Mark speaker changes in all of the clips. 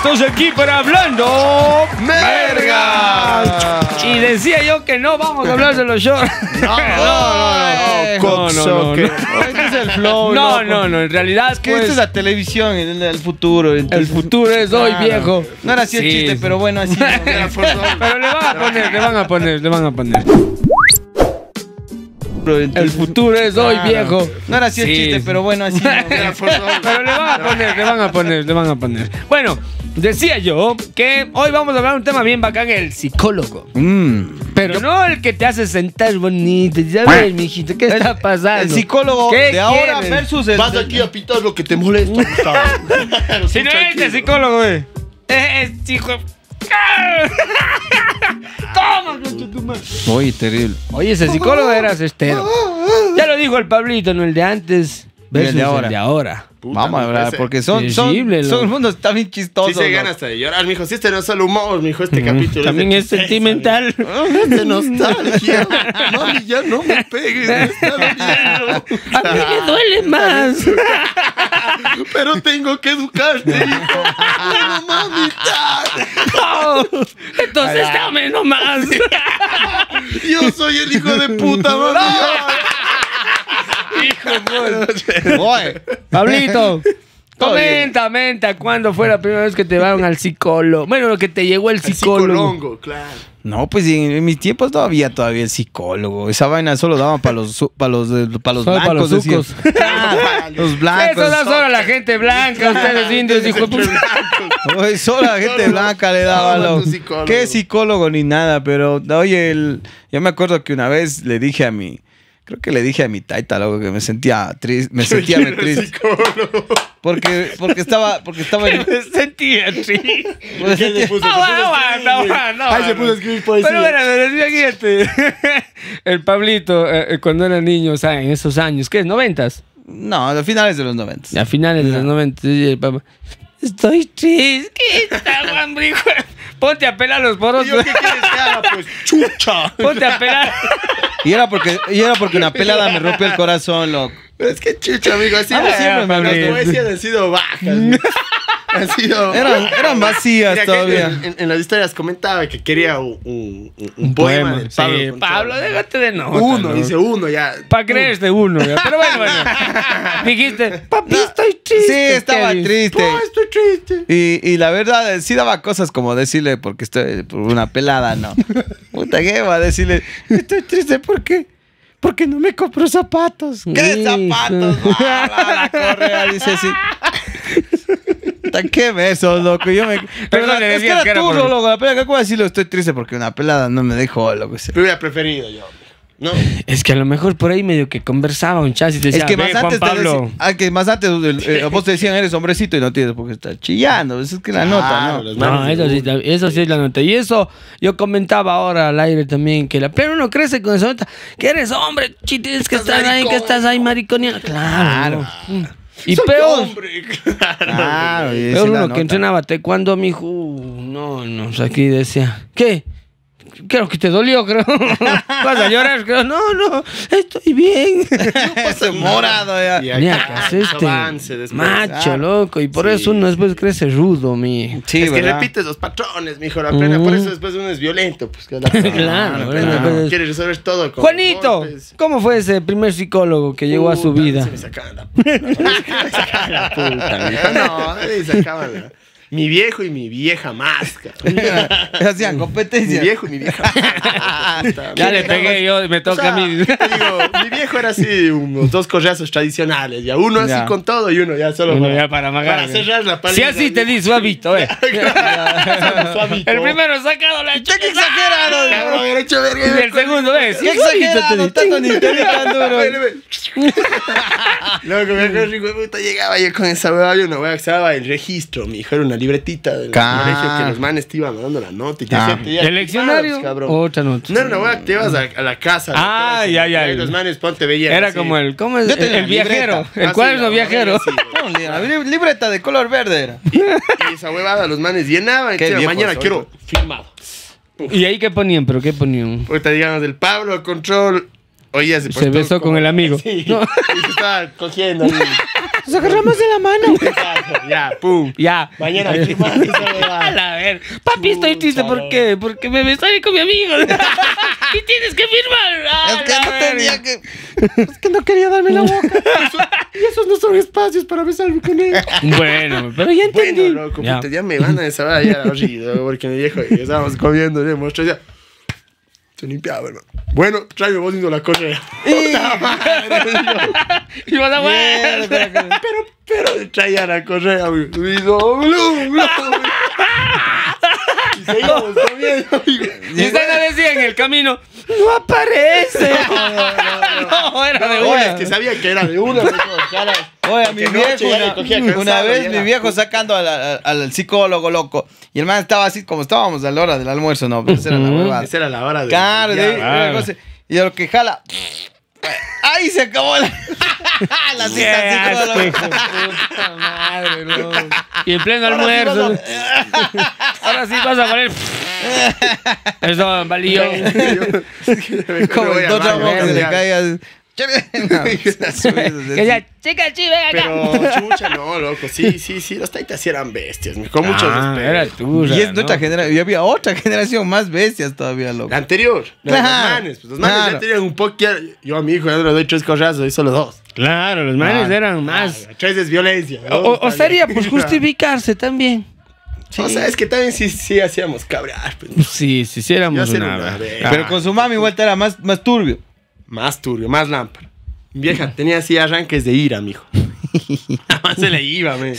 Speaker 1: estamos aquí para Hablando
Speaker 2: ¡Merga!
Speaker 1: Y decía yo que no vamos a hablar de los shorts.
Speaker 2: No,
Speaker 1: no.
Speaker 2: Este es el flow.
Speaker 1: No, en realidad
Speaker 2: Es que
Speaker 1: pues,
Speaker 2: esta es la televisión, el futuro.
Speaker 1: el
Speaker 2: Entonces,
Speaker 1: futuro es hoy,
Speaker 2: claro.
Speaker 1: viejo.
Speaker 2: No era así el
Speaker 1: Sí,
Speaker 2: chiste,
Speaker 1: sí.
Speaker 2: pero bueno, así.
Speaker 1: Pero le van a poner. El futuro es hoy, viejo.
Speaker 2: No era así el
Speaker 1: Sí,
Speaker 2: chiste,
Speaker 1: sí.
Speaker 2: pero bueno, así.
Speaker 1: Pero le van a poner. Bueno, decía yo que hoy vamos a hablar de un tema bien bacán, el psicólogo. Pero no el que te hace sentar bonito. Ya ves, mijito, ¿qué está pasando?
Speaker 2: El psicólogo
Speaker 1: ¿Qué
Speaker 2: de ahora
Speaker 1: quieres?
Speaker 2: versus el.
Speaker 3: Vas aquí a pitar lo que te molesta, Gustavo.
Speaker 1: Si no es el psicólogo, güey. Es hijo. Toma, tu madre.
Speaker 2: Oye, terrible.
Speaker 1: Oye, ese psicólogo era cestero. Ya lo dijo el Pablito, no el de antes. Versus el de ahora.
Speaker 2: Vamos a hablar, porque son
Speaker 1: Terrible,
Speaker 2: el mundo está bien chistoso.
Speaker 3: Sí se gana hasta de llorar, mijo. Si este no es solo humor, mijo, este capítulo
Speaker 1: También
Speaker 3: de
Speaker 1: es sentimental.
Speaker 3: Es de nostalgia. Mami, ya no me pegues, me está doliendo.
Speaker 1: A mí me duele más.
Speaker 3: Pero tengo que educarte, hijo. No, mamita.
Speaker 1: No, entonces dame nomás.
Speaker 3: Yo soy el hijo de puta, mami.
Speaker 2: Oye,
Speaker 1: Pablito, comenta cuándo fue la primera vez que te llevaron al psicólogo. Bueno, lo que te llegó el psicólogo.
Speaker 3: Psicolongo, claro.
Speaker 2: no, pues en mis tiempos todavía el psicólogo. Esa vaina solo daban para los
Speaker 1: Solo para
Speaker 2: blancos.
Speaker 1: los
Speaker 2: decían.
Speaker 1: sucos.
Speaker 2: Los blancos.
Speaker 1: Eso da solo a la gente blanca, ustedes indios, hijo de puta.
Speaker 2: Oye, solo a la gente blanca le daba
Speaker 3: No,
Speaker 2: lo.
Speaker 3: tu psicólogo.
Speaker 2: ¿Qué psicólogo ni nada? Pero, oye, yo me acuerdo que una vez le dije a mi taita, loco, que me sentía triste, me sentía muy triste.
Speaker 3: Psicólogo.
Speaker 2: Porque estaba en.
Speaker 1: Me sentía triste.
Speaker 3: ¿Qué le puso?
Speaker 1: No.
Speaker 3: Ahí se puso a escribir poesía.
Speaker 1: Pero bueno, me decía que el Pablito, cuando era niño, o sea, en esos años, ¿qué es? ¿90s?
Speaker 2: No, a finales de los 90.
Speaker 1: A finales de los 90, y el papá, estoy triste, Juan Brijo. Ponte a pelar los poros.
Speaker 3: ¿Y yo qué quieres que haga? Pues chucha.
Speaker 1: Ponte a pelar.
Speaker 2: Y era porque una pelada me rompió el corazón, loco.
Speaker 3: Pero es que chucha, amigo. Así
Speaker 2: siempre me
Speaker 3: las
Speaker 2: río.
Speaker 3: poesías han sido bajas. Han sido.
Speaker 2: Eran vacías
Speaker 3: Mira, que
Speaker 2: todavía.
Speaker 3: en las historias comentaba que quería un poema del Pablo.
Speaker 1: Sí,
Speaker 3: Control.
Speaker 1: Pablo, déjate de nota.
Speaker 3: Uno,
Speaker 1: ¿no?
Speaker 3: dice uno ya.
Speaker 1: Para creerte uno. Ya. Pero bueno. Dijiste, papi, estoy triste.
Speaker 2: Sí, estaba
Speaker 1: Kevin.
Speaker 2: triste.
Speaker 3: No, estoy triste.
Speaker 2: Y la verdad, sí daba cosas como decirle, porque estoy por una pelada, no. Puta, ¿qué va a decirle? Estoy triste, ¿por qué? Porque no me compro zapatos. ¿Qué
Speaker 1: Sí.
Speaker 2: zapatos? La correa, dice así. Puta, ¿qué besos, loco?
Speaker 1: Pero no le
Speaker 2: es que
Speaker 1: decías
Speaker 2: era
Speaker 1: que era
Speaker 2: tú,
Speaker 1: por-
Speaker 2: loco. La pelada, ¿cómo decirlo? Estoy triste porque una pelada no me dejó, loco.
Speaker 3: Pero hubiera preferido yo. No.
Speaker 1: Es que a lo mejor por ahí medio que conversaba un chas y te decía,
Speaker 2: Es que
Speaker 1: "Ve,
Speaker 2: más
Speaker 1: Juan
Speaker 2: antes,
Speaker 1: Pablo.
Speaker 2: vos te decían, eres hombrecito y no tienes por qué estar chillando. Eso es que la nota, ¿no?
Speaker 3: los
Speaker 1: No,
Speaker 3: manes
Speaker 1: eso sí es la nota. Y eso yo comentaba ahora al aire también, que la plena uno crece con esa nota, que eres hombre, tienes que
Speaker 3: Estás
Speaker 1: estar ahí, que
Speaker 3: maricón.
Speaker 1: estás ahí mariconeando. Claro. Y
Speaker 3: Soy
Speaker 1: peor,
Speaker 3: hombre.
Speaker 2: Claro, y esa
Speaker 1: peor
Speaker 2: es la
Speaker 1: uno
Speaker 2: nota.
Speaker 1: que entrenaba taekwondo, mijo. No, o sea, aquí decía, ¿qué? Creo que te dolió, creo. Vas a llorar, creo. No, estoy bien.
Speaker 2: Ese morado ya.
Speaker 3: Y
Speaker 1: Mira,
Speaker 3: acá,
Speaker 1: ¿qué es este?
Speaker 3: avance después.
Speaker 1: Macho, loco. Y por
Speaker 3: Sí.
Speaker 1: eso uno después crece rudo, mi.
Speaker 2: Sí,
Speaker 3: Es que
Speaker 2: ¿verdad?
Speaker 3: repites los patrones, mijo, la plena. Por eso después uno es violento. Pues, que es la
Speaker 1: Claro,
Speaker 3: plena.
Speaker 1: bueno,
Speaker 3: Quiere resolver todo con
Speaker 1: Juanito,
Speaker 3: golpes.
Speaker 1: ¿cómo fue ese primer psicólogo que llegó a su
Speaker 3: Puta,
Speaker 1: vida?
Speaker 3: se me sacaban la puta. Me sacaban la puta, mijo. No, me sacaban mi viejo y mi vieja máscara.
Speaker 2: Hacían
Speaker 3: Mi
Speaker 2: competencia.
Speaker 3: viejo y mi vieja. Puta,
Speaker 1: Ya le
Speaker 3: nada
Speaker 1: pegué
Speaker 3: más.
Speaker 1: yo, me toca
Speaker 3: O sea,
Speaker 1: a mí.
Speaker 3: te digo, mi viejo era así, unos dos correazos tradicionales. Ya uno así
Speaker 2: Ya.
Speaker 3: con todo y uno ya solo
Speaker 1: Uno ya para amagar.
Speaker 3: para cerrar la
Speaker 1: Si
Speaker 3: palilla.
Speaker 1: así te di suavito,
Speaker 3: Suavito.
Speaker 1: El primero sacado la chica.
Speaker 2: ¡Qué exagerado!
Speaker 3: Cabrón, hubiera hecho verga.
Speaker 1: Y el segundo, ¿ves?
Speaker 2: ¡Qué
Speaker 1: Sí, suavito te
Speaker 2: exagerado!
Speaker 1: di.
Speaker 2: Tanto ni te di tan duro.
Speaker 3: Loco, me acuerdo, hijo de puta, llegaba yo con esa hueá, había una hueá que se llamaba el registro, mi hijo, era una libretita del colegio que los manes te iban mandando la nota y te hacían te
Speaker 1: ¿El leccionario?
Speaker 3: estimados, cabrón.
Speaker 1: Otra nota.
Speaker 3: No era una hueá que te ibas a la casa.
Speaker 1: Ah,
Speaker 3: ¿no?
Speaker 1: ya.
Speaker 3: Y ahí los manes, ponte, veían
Speaker 1: Era
Speaker 3: así.
Speaker 1: como el, ¿cómo es?
Speaker 2: Yo tenía
Speaker 1: El viajero,
Speaker 2: libreta.
Speaker 1: el
Speaker 3: Ah,
Speaker 1: cuaderno
Speaker 3: sí,
Speaker 1: viajero.
Speaker 3: sí, güey.
Speaker 2: La libreta de color verde era.
Speaker 3: Y esa huevada los manes llenaban y
Speaker 2: Qué
Speaker 3: decían,
Speaker 2: viejo
Speaker 3: mañana
Speaker 2: soy,
Speaker 3: quiero firmado.
Speaker 1: ¿Y ahí qué ponían? ¿Pero qué ponían?
Speaker 3: Ahorita digamos del Pablo Control. Oye,
Speaker 1: Se besó con el amigo.
Speaker 3: Sí,
Speaker 1: No.
Speaker 3: y se estaba cogiendo ahí.
Speaker 2: Nos agarramos de la mano.
Speaker 3: Ya, pum.
Speaker 1: Ya.
Speaker 3: Mañana hay que más esa huevada.
Speaker 1: A ver, papi, estoy triste. ¿Por qué? Porque me besé con mi amigo. Y tienes que firmar.
Speaker 2: Es que no tenía que... Es que no quería darme la boca. Y esos no son espacios para besarme con él.
Speaker 1: Bueno, pero ya entendí.
Speaker 3: Bueno, loco,
Speaker 1: Ya.
Speaker 3: puta, ya me van a desabar ya horrible, porque mi viejo y estábamos comiendo, le mostré ya. Se limpiaba, hermano. Bueno, tráeme vos haciendo la correa. Puta madre,
Speaker 1: Y vas a ver.
Speaker 3: pero traía la correa, amigo. Y seguimos comiendo, amigo.
Speaker 1: Y Sana decía en el camino, no aparece. No, era de
Speaker 3: Oye,
Speaker 1: una.
Speaker 3: es que sabía que era de una.
Speaker 2: Oye, a mi
Speaker 3: Que noche ya le cogía
Speaker 2: viejo, una
Speaker 3: cansado,
Speaker 2: vez
Speaker 3: ya
Speaker 2: mi
Speaker 3: era
Speaker 2: viejo
Speaker 3: puta.
Speaker 2: sacando al psicólogo, loco. Y el man estaba así, como estábamos a la hora del almuerzo, ¿no? Pero esa era la huevada.
Speaker 3: Esa era la hora de...
Speaker 2: Claro, de ahí,
Speaker 1: claro.
Speaker 2: una cosa. Y a lo que jala... ¡Ay, se acabó la
Speaker 1: Qué
Speaker 2: cita
Speaker 1: asco,
Speaker 2: psicólogo!
Speaker 1: hijo de puta madre, loco. Y en pleno almuerzo. Ahora sí vas a poner. Eso valió.
Speaker 2: Como el dos ramos que se le caiga.
Speaker 1: Que ya, chica, chi, ven acá.
Speaker 3: Pero chucha, no, loco. Sí, los taitas sí eran bestias, con mucho respeto.
Speaker 1: Era tuya.
Speaker 2: Y es nuestra generación. Y había otra generación más bestias todavía, loco.
Speaker 3: La anterior, los
Speaker 2: Claro,
Speaker 3: manes. Pues los manes
Speaker 2: claro.
Speaker 3: ya tenían un poco. Yo a mi hijo ya no le doy 3 corrazos, y solo 2.
Speaker 1: Claro, los manes eran más.
Speaker 3: 3 es violencia.
Speaker 1: O sería pues justificarse también.
Speaker 3: Sí. O sea, es que también sí hacíamos cabrear. Pues.
Speaker 1: Sí,
Speaker 3: Yo
Speaker 1: éramos
Speaker 3: hacer
Speaker 1: una.
Speaker 3: una vez.
Speaker 2: Pero con su mami vuelta era más turbio.
Speaker 3: Más turbio, más lámpara. Mi vieja tenía así arranques de ira, mijo. Nada más se le iba, me.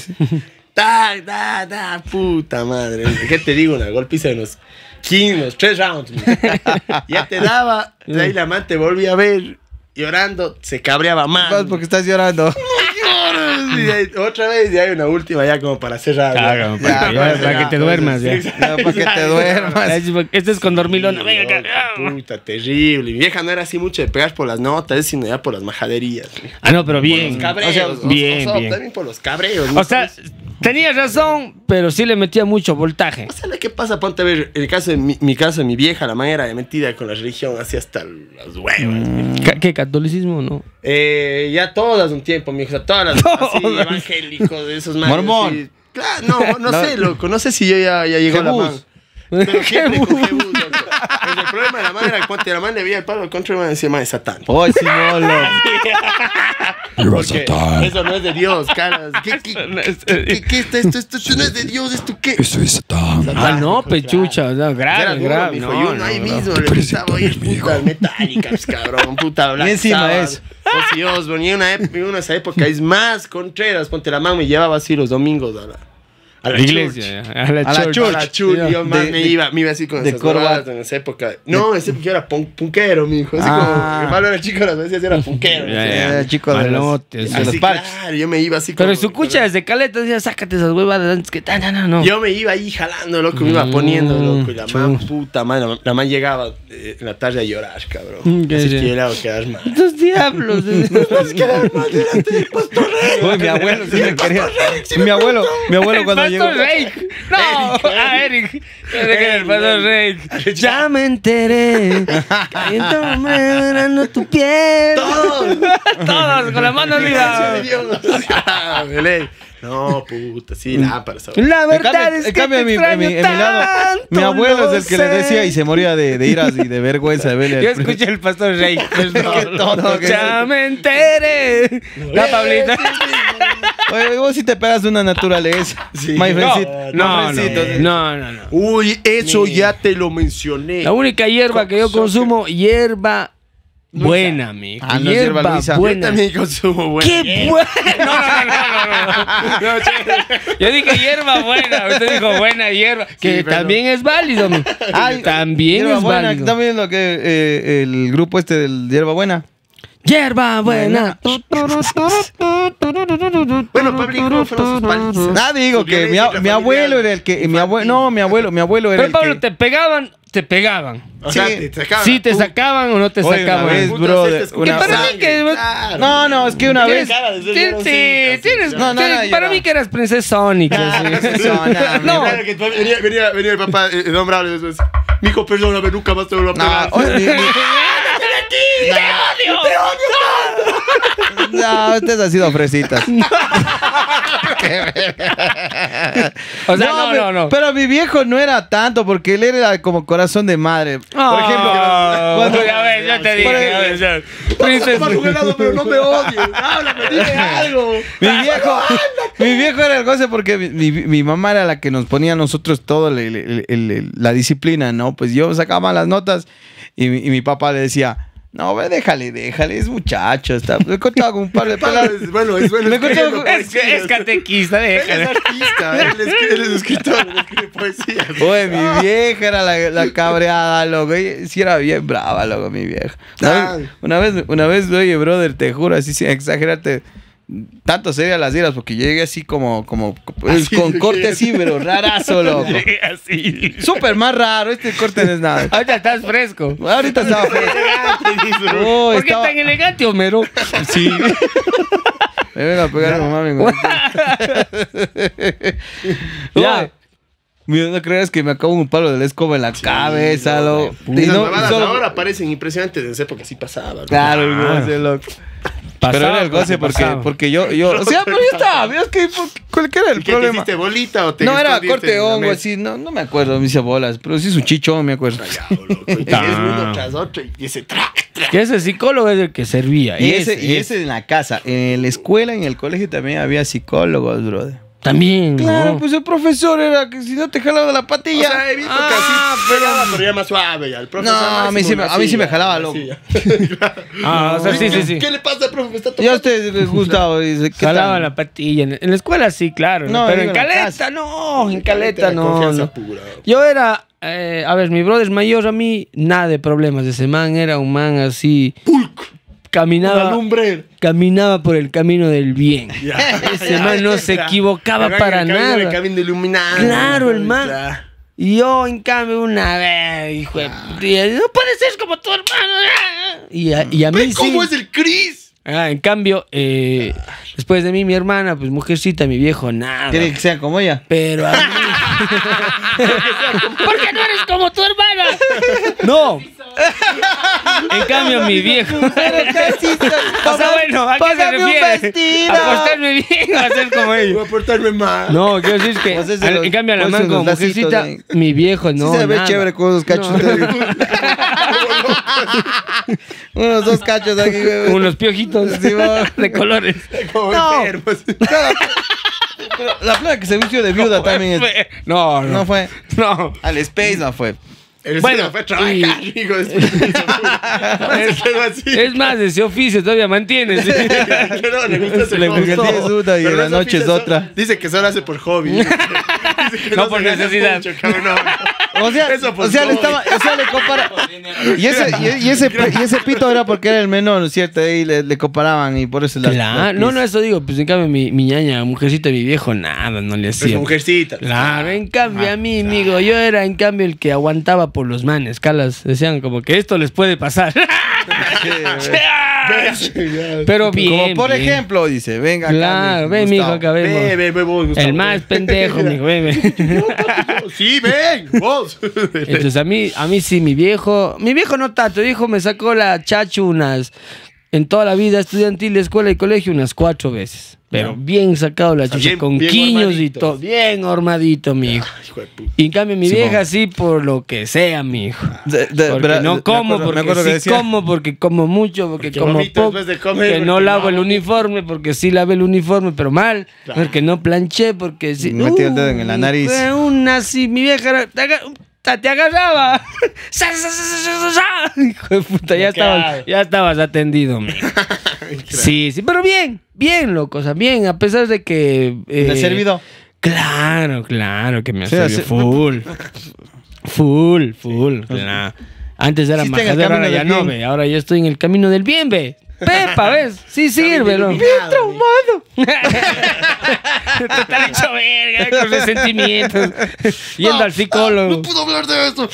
Speaker 3: Puta madre. ¿Qué te digo? Una golpiza de unos 15, unos 3 rounds. Mijo. Ya te daba, de ahí la man te volvía a ver llorando, se cabreaba más.
Speaker 2: Más porque estás llorando.
Speaker 3: Y de ahí, otra vez, y hay una última ya como para cerrar.
Speaker 1: Claro,
Speaker 3: Ya,
Speaker 1: para que te duermas. Ya.
Speaker 2: Ya, para que te duermas.
Speaker 1: Este es con dormilona. Venga acá.
Speaker 3: Puta, terrible. Mi vieja no era así mucho de pegar por las notas, sino ya por las majaderías. Mijo.
Speaker 1: Ah, no, pero bien.
Speaker 3: Los cabreos.
Speaker 1: O sea, bien,
Speaker 3: o
Speaker 1: bien.
Speaker 3: También por los cabreos.
Speaker 1: O sea, tenías razón, pero sí le metía mucho voltaje.
Speaker 3: O sea, ¿qué pasa? Ponte a ver, el caso de mi caso de mi vieja, la manera de metida con la religión, así hasta las huevas.
Speaker 1: ¿Qué catolicismo no?
Speaker 3: Ya todas un tiempo, mi hija, todas las así, evangélicos, de esos manes.
Speaker 2: Mormón.
Speaker 3: así. Claro, no sé, loco, no sé si yo ya llegó la man.
Speaker 2: Jebús.
Speaker 3: Pero siempre con Jebús, loco. Pero el problema de la man era que cuando la man le veía el palo al contra, el man decía, man, es Satán.
Speaker 2: Ay, sí, no, loco.
Speaker 3: Porque eso no es de Dios, caras. ¿Qué está esto? Esto no es de Dios, ¿esto qué?
Speaker 4: Eso es Satán.
Speaker 1: Ah, no, pechucha. No,
Speaker 3: Era
Speaker 1: grave,
Speaker 3: duro,
Speaker 1: grave.
Speaker 3: mijo,
Speaker 1: No,
Speaker 3: y uno
Speaker 1: no,
Speaker 3: ahí
Speaker 1: no.
Speaker 3: mismo
Speaker 4: Te
Speaker 3: le
Speaker 4: presento
Speaker 3: gustaba oír
Speaker 4: a mi
Speaker 3: putas
Speaker 4: hijo.
Speaker 3: metálicas, cabrón, puta Black
Speaker 2: Y encima
Speaker 3: Sabbath,
Speaker 2: eso.
Speaker 3: Ozzy Osbourne, y una esa época es más Contreras, ponte la mano, me llevaba así los domingos a la
Speaker 1: Iglesia,
Speaker 3: church.
Speaker 1: ya, a la church.
Speaker 3: A la church, y yo más
Speaker 2: De-
Speaker 3: me iba así con
Speaker 2: de
Speaker 3: esas
Speaker 2: corbata.
Speaker 3: huevadas en esa época. No, en esa época yo era punkero, mijo. Así como, mi malo era chico, las veces era punkero.
Speaker 1: Ya,
Speaker 3: así.
Speaker 1: ya.
Speaker 2: chico de los-
Speaker 1: Malotes.
Speaker 2: de los
Speaker 3: Así,
Speaker 2: parches.
Speaker 3: claro, yo me iba así
Speaker 1: Pero
Speaker 3: como...
Speaker 1: en su cucha desde caleta decía, sácate esas huevadas antes que... No.
Speaker 3: Yo me iba ahí jalando, loco, me iba poniendo, loco. Y la man,
Speaker 1: chus.
Speaker 3: puta madre, la man llegaba en la tarde a llorar, cabrón.
Speaker 1: ¿Qué
Speaker 3: Así
Speaker 1: es?
Speaker 3: que yo le hago quedar mal.
Speaker 1: Estos diablos.
Speaker 3: Nos quedar mal delante del pastor Rey.
Speaker 2: Uy, mi abuelo sí me quería. Mi abuelo cuando llegó.
Speaker 1: Pastor Rey. No, Eric. El pastor Rey. Ya me enteré. Que tomando tu piel. Todos con la mano arriba.
Speaker 3: No, puta, sí, lámparas.
Speaker 1: La verdad
Speaker 2: En
Speaker 1: es que
Speaker 2: cambio,
Speaker 1: te
Speaker 2: en mi
Speaker 1: extraño
Speaker 2: lado,
Speaker 1: tanto,
Speaker 2: mi abuelo
Speaker 1: lo
Speaker 2: es el que le
Speaker 1: sé.
Speaker 2: decía y se moría de iras y de vergüenza de verle.
Speaker 1: Yo escuché el pastor Rey.
Speaker 2: Qué tonto que
Speaker 1: Ya me enteré. La Pablita.
Speaker 2: Oye, vos sí te pegas de una naturaleza.
Speaker 3: Sí.
Speaker 2: My friendcito.
Speaker 1: No.
Speaker 2: My
Speaker 1: No.
Speaker 3: Uy, eso ya te lo mencioné.
Speaker 1: La única hierba que yo consumo, hierba buena, mijo.
Speaker 2: Ah, no es hierba Luisa.
Speaker 3: Yo
Speaker 1: buena.
Speaker 3: también consumo buena.
Speaker 1: ¡Qué buena! No. Yo dije hierba buena, usted dijo buena hierba, que
Speaker 3: pero
Speaker 1: también es válido, mijo.
Speaker 2: Ay,
Speaker 1: También
Speaker 2: Hierba
Speaker 1: es
Speaker 2: buena,
Speaker 1: válido.
Speaker 2: también lo que el grupo este del Hierba Buena.
Speaker 1: Hierba buena.
Speaker 3: Bueno, Pablo, ¿cómo fueron sus palizas?
Speaker 2: Ah, digo
Speaker 3: Su
Speaker 2: que
Speaker 3: violencia
Speaker 2: mi abuelo
Speaker 3: intrafamiliar
Speaker 2: era el que. Mi
Speaker 3: infantil.
Speaker 2: abuelo, no, mi abuelo era
Speaker 1: Pero
Speaker 2: el
Speaker 1: Pablo,
Speaker 2: que.
Speaker 1: te pegaban.
Speaker 3: O sea,
Speaker 2: Sí.
Speaker 3: te sacaban.
Speaker 1: Sí, te sacaban o no te
Speaker 2: Oye, una
Speaker 1: sacaban.
Speaker 2: vez,
Speaker 3: Puta,
Speaker 2: brother,
Speaker 3: se te escupe
Speaker 2: una-
Speaker 1: para mí
Speaker 3: sangre,
Speaker 1: que-
Speaker 3: claro.
Speaker 2: No, es que una vez.
Speaker 3: Cara de ser
Speaker 1: Sí,
Speaker 3: lloroncita,
Speaker 1: tienes.
Speaker 3: sí,
Speaker 2: No, no,
Speaker 1: para
Speaker 2: lloraba.
Speaker 1: mí que eras princesónica. No,
Speaker 3: Claro que venía el papá, el hombre habla después. Mijo, perdóname, nunca más te vuelvo a
Speaker 2: No,
Speaker 3: pegar.
Speaker 2: oye,
Speaker 3: ti! ¡Te odio!
Speaker 2: No, ustedes han sido fresitas.
Speaker 1: O sea, no.
Speaker 2: Pero mi viejo no era tanto, porque él era como corazón de madre. Por ejemplo, cuando...
Speaker 1: Ya ves, yo te dije. A ver, ya.
Speaker 3: Tomar un helado, pero no me odies. Háblame, dime algo.
Speaker 2: Mi viejo era el goce porque mi mamá era la que nos ponía a nosotros todo la disciplina, ¿no? Pues yo sacaba las notas y mi papá le decía... No, ve, déjale, es muchacho. Me he contado con un par de peladas.
Speaker 3: Bueno, es bueno.
Speaker 1: Es catequista, déjale.
Speaker 3: Es artista, él es escritor, él escribe poesía.
Speaker 2: Oye, mi vieja era la cabreada, loco. Sí era bien brava, loco, mi vieja. Una vez, oye, brother, te juro, así sin exagerarte, tanto sería las iras, porque llegué así como
Speaker 3: Así
Speaker 2: con
Speaker 3: yo
Speaker 2: corte
Speaker 3: quiero.
Speaker 2: así, pero rarazo, loco.
Speaker 1: Así.
Speaker 2: Súper más raro, este corte no es nada.
Speaker 1: Ahorita estás fresco.
Speaker 2: Ahorita estaba fresco. Oh,
Speaker 1: ¿Por qué tan elegante, Homero?
Speaker 2: Sí. Me vengo a pegar a mi mamá.
Speaker 1: Ya.
Speaker 2: Mira, no creas que me acabo un palo de la escoba en la cabeza, loco.
Speaker 3: Y
Speaker 2: no,
Speaker 3: solo... ahora parecen impresionantes, en esa época sí pasaba.
Speaker 2: Claro, el goce, loco. Pero era el goce porque yo, o sea, pero yo estaba, ¿ves qué era el
Speaker 3: ¿Qué te
Speaker 2: problema?
Speaker 3: hiciste, bolita o te
Speaker 2: No, era
Speaker 3: escondiste
Speaker 2: corte
Speaker 3: en la
Speaker 2: hongo,
Speaker 3: mesa?
Speaker 2: así, no me acuerdo, me hice bolas, pero sí su chichón, me acuerdo.
Speaker 3: Rayado, loco. Y es uno tras otro y ese track.
Speaker 1: Que ese psicólogo es el que servía.
Speaker 2: Y ese en la casa, en la escuela, en el colegio también había psicólogos, brother.
Speaker 1: También,
Speaker 2: Claro,
Speaker 1: ¿no?
Speaker 2: pues el profesor era que si no te jalaba de la
Speaker 3: O
Speaker 2: patilla.
Speaker 3: sea, he visto que así pero ya más suave. Al profesor
Speaker 2: No, a mí sí me jalaba, loco.
Speaker 1: O sea, sí.
Speaker 3: ¿Qué le pasa, profe? Me está
Speaker 2: Ya
Speaker 3: tocando.
Speaker 2: a usted les gustaba. Dice, ¿qué
Speaker 1: Jalaba
Speaker 2: tal?
Speaker 1: la patilla. En la escuela sí, claro.
Speaker 2: No,
Speaker 1: pero
Speaker 2: digo
Speaker 1: en
Speaker 2: en la
Speaker 1: Caleta
Speaker 2: casa.
Speaker 1: no. En Caleta no.
Speaker 3: Confianza
Speaker 1: no.
Speaker 3: pura.
Speaker 1: Yo era... a ver, mi brother mayor a mí, nada de problemas. Ese man era un man así...
Speaker 3: Pulco. Una
Speaker 1: Caminaba por el camino del bien. Ese man no se equivocaba para nada.
Speaker 3: El camino iluminado.
Speaker 1: Claro, el man. Y yo, en cambio, una vez, hijo de puta, no puede ser como tu hermano. Y a mí sí.
Speaker 3: ¿Cómo es el Chris?
Speaker 1: En cambio, después de mí, mi hermana, pues mujercita, mi viejo, nada.
Speaker 2: ¿Quiere que sea como ella?
Speaker 1: Pero a mí... ¿Por qué no eres como tu hermana? No. En cambio, mi viejo... O sea, bueno, ¿a qué se refiere? ¿A portarme bien o a ser como
Speaker 3: Voy
Speaker 1: ellos?
Speaker 3: a portarme mal.
Speaker 1: No, quiero decir que...
Speaker 2: Pues ese
Speaker 1: en cambio, a la man como mujercita, mi viejo, no,
Speaker 2: Sí se ve
Speaker 1: nada.
Speaker 2: chévere con esos cachos. Unos 2 cachos aquí, güey.
Speaker 1: Unos piojitos
Speaker 2: Sí, va.
Speaker 1: de colores.
Speaker 3: Como
Speaker 2: No.
Speaker 3: enfermos.
Speaker 2: Pero la plena que se vistió de viuda también.
Speaker 1: No,
Speaker 2: No fue.
Speaker 1: No.
Speaker 2: Al Space no fue.
Speaker 3: El
Speaker 1: Bueno,
Speaker 3: bueno, fue a trabajar, hijo de su- Se quedó así.
Speaker 1: Es más, ese oficio todavía mantienes.
Speaker 3: Quedó, le gustó ese
Speaker 1: Le
Speaker 3: hobby.
Speaker 1: gustó.
Speaker 2: El día es una y
Speaker 3: Pero
Speaker 2: la
Speaker 3: esa
Speaker 2: noche es
Speaker 3: ficha
Speaker 2: otra.
Speaker 3: Dice que solo hace por hobby. Dice que
Speaker 1: No por
Speaker 3: se gana
Speaker 1: necesidad.
Speaker 3: mucho, cabrón, no.
Speaker 2: O sea,
Speaker 3: Eso por
Speaker 2: le
Speaker 3: hobby.
Speaker 2: estaba, le compara. Y ese pito era porque era el menor, ¿no es cierto? Y le comparaban y por eso
Speaker 1: Claro, no, eso digo, pues en cambio mi ñaña, mujercita, mi viejo, nada, no le
Speaker 3: Es
Speaker 1: hacía.
Speaker 3: mujercita.
Speaker 1: Claro, en cambio a mí, amigo, yo era en cambio el que aguantaba por los manes, calas, decían como que esto les puede pasar. Pero bien.
Speaker 2: Como por
Speaker 1: bien.
Speaker 2: ejemplo, dice, venga acá.
Speaker 1: Claro, ven,
Speaker 2: Gustavo.
Speaker 1: mijo, acá vemos.
Speaker 3: Ve, vos, Gustavo.
Speaker 1: El más pendejo, mijo, ven.
Speaker 3: Sí, ven, vos.
Speaker 1: Entonces a mí sí, mi viejo no tanto, dijo, me sacó la chachu en toda la vida estudiantil, escuela y colegio, unas 4 veces. Pero bien sacado la chucha,
Speaker 3: Bien-
Speaker 1: con
Speaker 3: bien
Speaker 1: quiños y
Speaker 3: armadito.
Speaker 1: todo, bien armadito, mi hijo.
Speaker 3: Hijo de puta.
Speaker 1: Y en cambio mi
Speaker 2: Sí,
Speaker 1: vieja sí por lo que sea, mi hijo. Porque no como, porque
Speaker 2: que
Speaker 1: sí
Speaker 2: decía,
Speaker 1: como, porque como mucho, porque como
Speaker 3: vomito
Speaker 1: poco,
Speaker 3: después de comer,
Speaker 1: que no
Speaker 3: porque
Speaker 1: lavo
Speaker 3: no
Speaker 1: el
Speaker 3: hago-
Speaker 1: uniforme, porque sí lavé el uniforme, pero mal,
Speaker 3: Claro.
Speaker 1: porque no planché, porque sí.
Speaker 2: Metí el dedo en la nariz.
Speaker 1: Fue una así, mi vieja era- te agarraba. Hijo de puta, ya estabas atendido, mijo. Sí, pero bien, loco, o sea, bien, a pesar de que...
Speaker 2: ¿Le ha servido?
Speaker 1: Claro, que me ha
Speaker 2: Sí,
Speaker 1: servido full, claro. Antes era
Speaker 2: Sí, está en el
Speaker 1: majadero, ahora
Speaker 2: camino
Speaker 1: ya
Speaker 2: del
Speaker 1: no,
Speaker 2: bien.
Speaker 1: ve, ahora yo estoy en el camino del bien, ve. Pepa, ¿ves? Sí sirve, loco.
Speaker 3: iluminado,
Speaker 1: Total hecho verga, con resentimientos. Yendo al psicólogo.
Speaker 3: No puedo hablar de esto.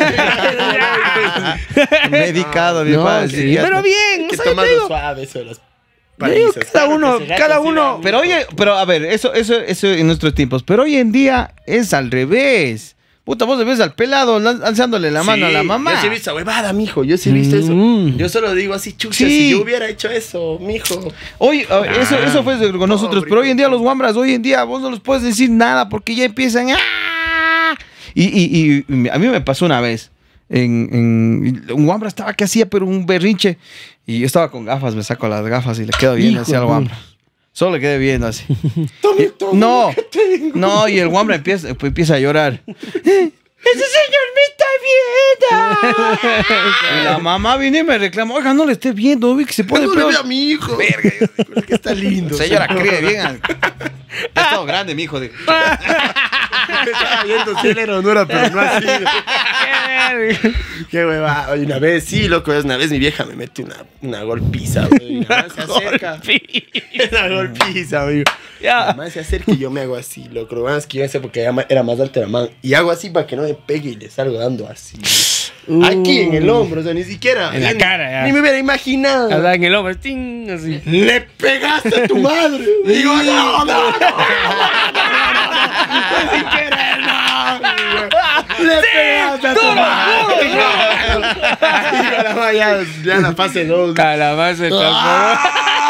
Speaker 2: Medicado, mi
Speaker 1: No,
Speaker 2: padre.
Speaker 1: sí, pero bien,
Speaker 3: Hay
Speaker 1: o
Speaker 3: que
Speaker 1: sea, yo te
Speaker 3: tomarlo
Speaker 1: digo,
Speaker 3: suave, eso de las
Speaker 1: yo digo,
Speaker 3: palizas.
Speaker 1: cada uno,
Speaker 2: Pero oye, pero a ver, eso en nuestros tiempos. Pero hoy en día es al revés. Puta, vos le ves al pelado alzándole la mano a la mamá.
Speaker 3: Yo sí he visto esa huevada, mijo. Yo sí he visto eso. Yo solo digo así, chucha,
Speaker 2: Sí.
Speaker 3: si yo hubiera hecho eso, mijo.
Speaker 2: Hoy, eso fue con nosotros, pero hoy en día los guambras, hoy en día vos no les puedes decir nada porque ya empiezan. ¡Ah! Y a mí me pasó una vez. Un guambra estaba que hacía, pero un berrinche. Y yo estaba con gafas, me saco las gafas y le quedo viendo así al guambra. Solo le quedé viendo así. No, no, y el guambra empieza a llorar. ¡Ese señor me está viendo! Y la mamá vino y me reclamó, oiga, no le esté viendo, vi que se pone
Speaker 3: No le
Speaker 2: peor.
Speaker 3: ve a mi hijo. Verga, yo digo que está lindo.
Speaker 2: Señora, cree bien. Está todo grande, mi hijo.
Speaker 3: Estaba viendo si él era o no era, pero no ha sido. Qué hueva. Oye, una vez, sí, loco, una vez mi vieja me mete una golpiza, güey. Y la mamá se acerca. Una golpiza, güey. La mamá se acerca y yo me hago así, loco. Lo más que yo sé porque era más alta la mano. Y hago así para que no me pegue y le salgo dando así. Aquí en el hombro, o sea, ni siquiera.
Speaker 1: En la cara, ya.
Speaker 3: Ni me hubiera imaginado.
Speaker 1: Allá en el hombro, ting, así.
Speaker 3: Le pegaste a tu madre. Digo, no. Sin querer, no. Le pegaste a tu madre. Digo, la vaya, ya la fase 2.
Speaker 1: Calamar se transformó.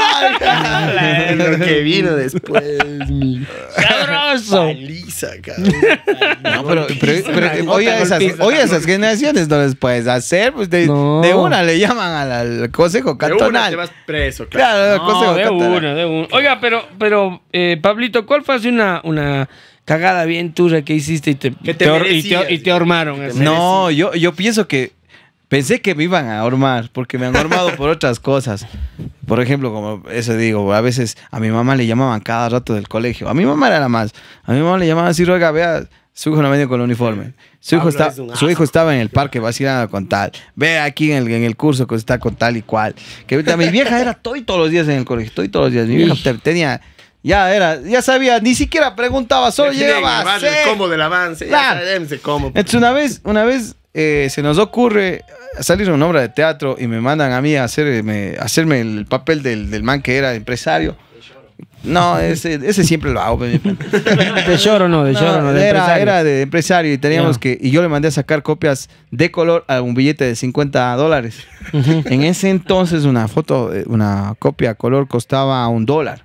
Speaker 3: Lo que vino después, mi
Speaker 1: ¡Sabroso!
Speaker 3: paliza, cabrón.
Speaker 2: No, pero hoy a esas generaciones no les puedes hacer, pues de una le llaman al consejo
Speaker 3: De una
Speaker 2: cantonal.
Speaker 3: te vas preso, claro.
Speaker 2: Claro, el consejo
Speaker 1: No, de
Speaker 2: cantonal.
Speaker 1: una. Oiga, pero Pablito, ¿cuál fue así una cagada bien tuya que hiciste y te hormaron? Así?
Speaker 2: No, yo pienso que pensé que me iban a hormar, porque me han hormado por otras cosas. Por ejemplo, como eso digo, a veces a mi mamá le llamaban cada rato del colegio. A mi mamá era la más. A mi mamá le llamaban así, oiga, vea, su hijo no venía con el uniforme. Su hijo estaba en el parque vacilando con tal. Ve aquí en el curso que está con tal y cual. Que ahorita mi vieja era todos los días en el colegio, todos los días. Mi vieja tenía... Ya sabía, ni siquiera preguntaba, solo llegaba a hacer.
Speaker 3: El combo del avance.
Speaker 2: Claro.
Speaker 3: Ya sabemos el combo.
Speaker 2: Entonces una vez se nos ocurre salir a una obra de teatro y me mandan a mí a hacerme el papel del man que era empresario. No, ese siempre lo hago.
Speaker 1: De lloro no, de empresario.
Speaker 2: Era de empresario y teníamos y yo le mandé a sacar copias de color a un billete de $50. En ese entonces una copia a color costaba $1.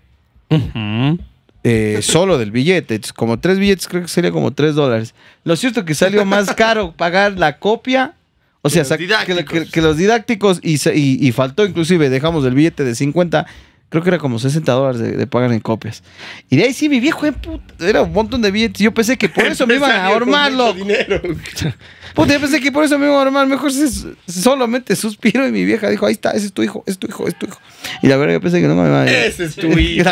Speaker 2: Solo del billete, como 3 billetes creo que sería como $3. Lo cierto es que salió más caro pagar la copia, o sea, que los didácticos y faltó inclusive, dejamos el billete de 50, creo que era como $60 de pagar en copias. Y de ahí sí, mi viejo era un montón de billetes, yo pensé que por eso me iban a ahormarlo. Puta, yo pensé que por eso me iban a ahormar, mejor solamente suspiro y mi vieja dijo, ahí está, ese es tu hijo, es tu hijo. Y la verdad yo pensé que no me iba a...
Speaker 3: Ese es tu hijo.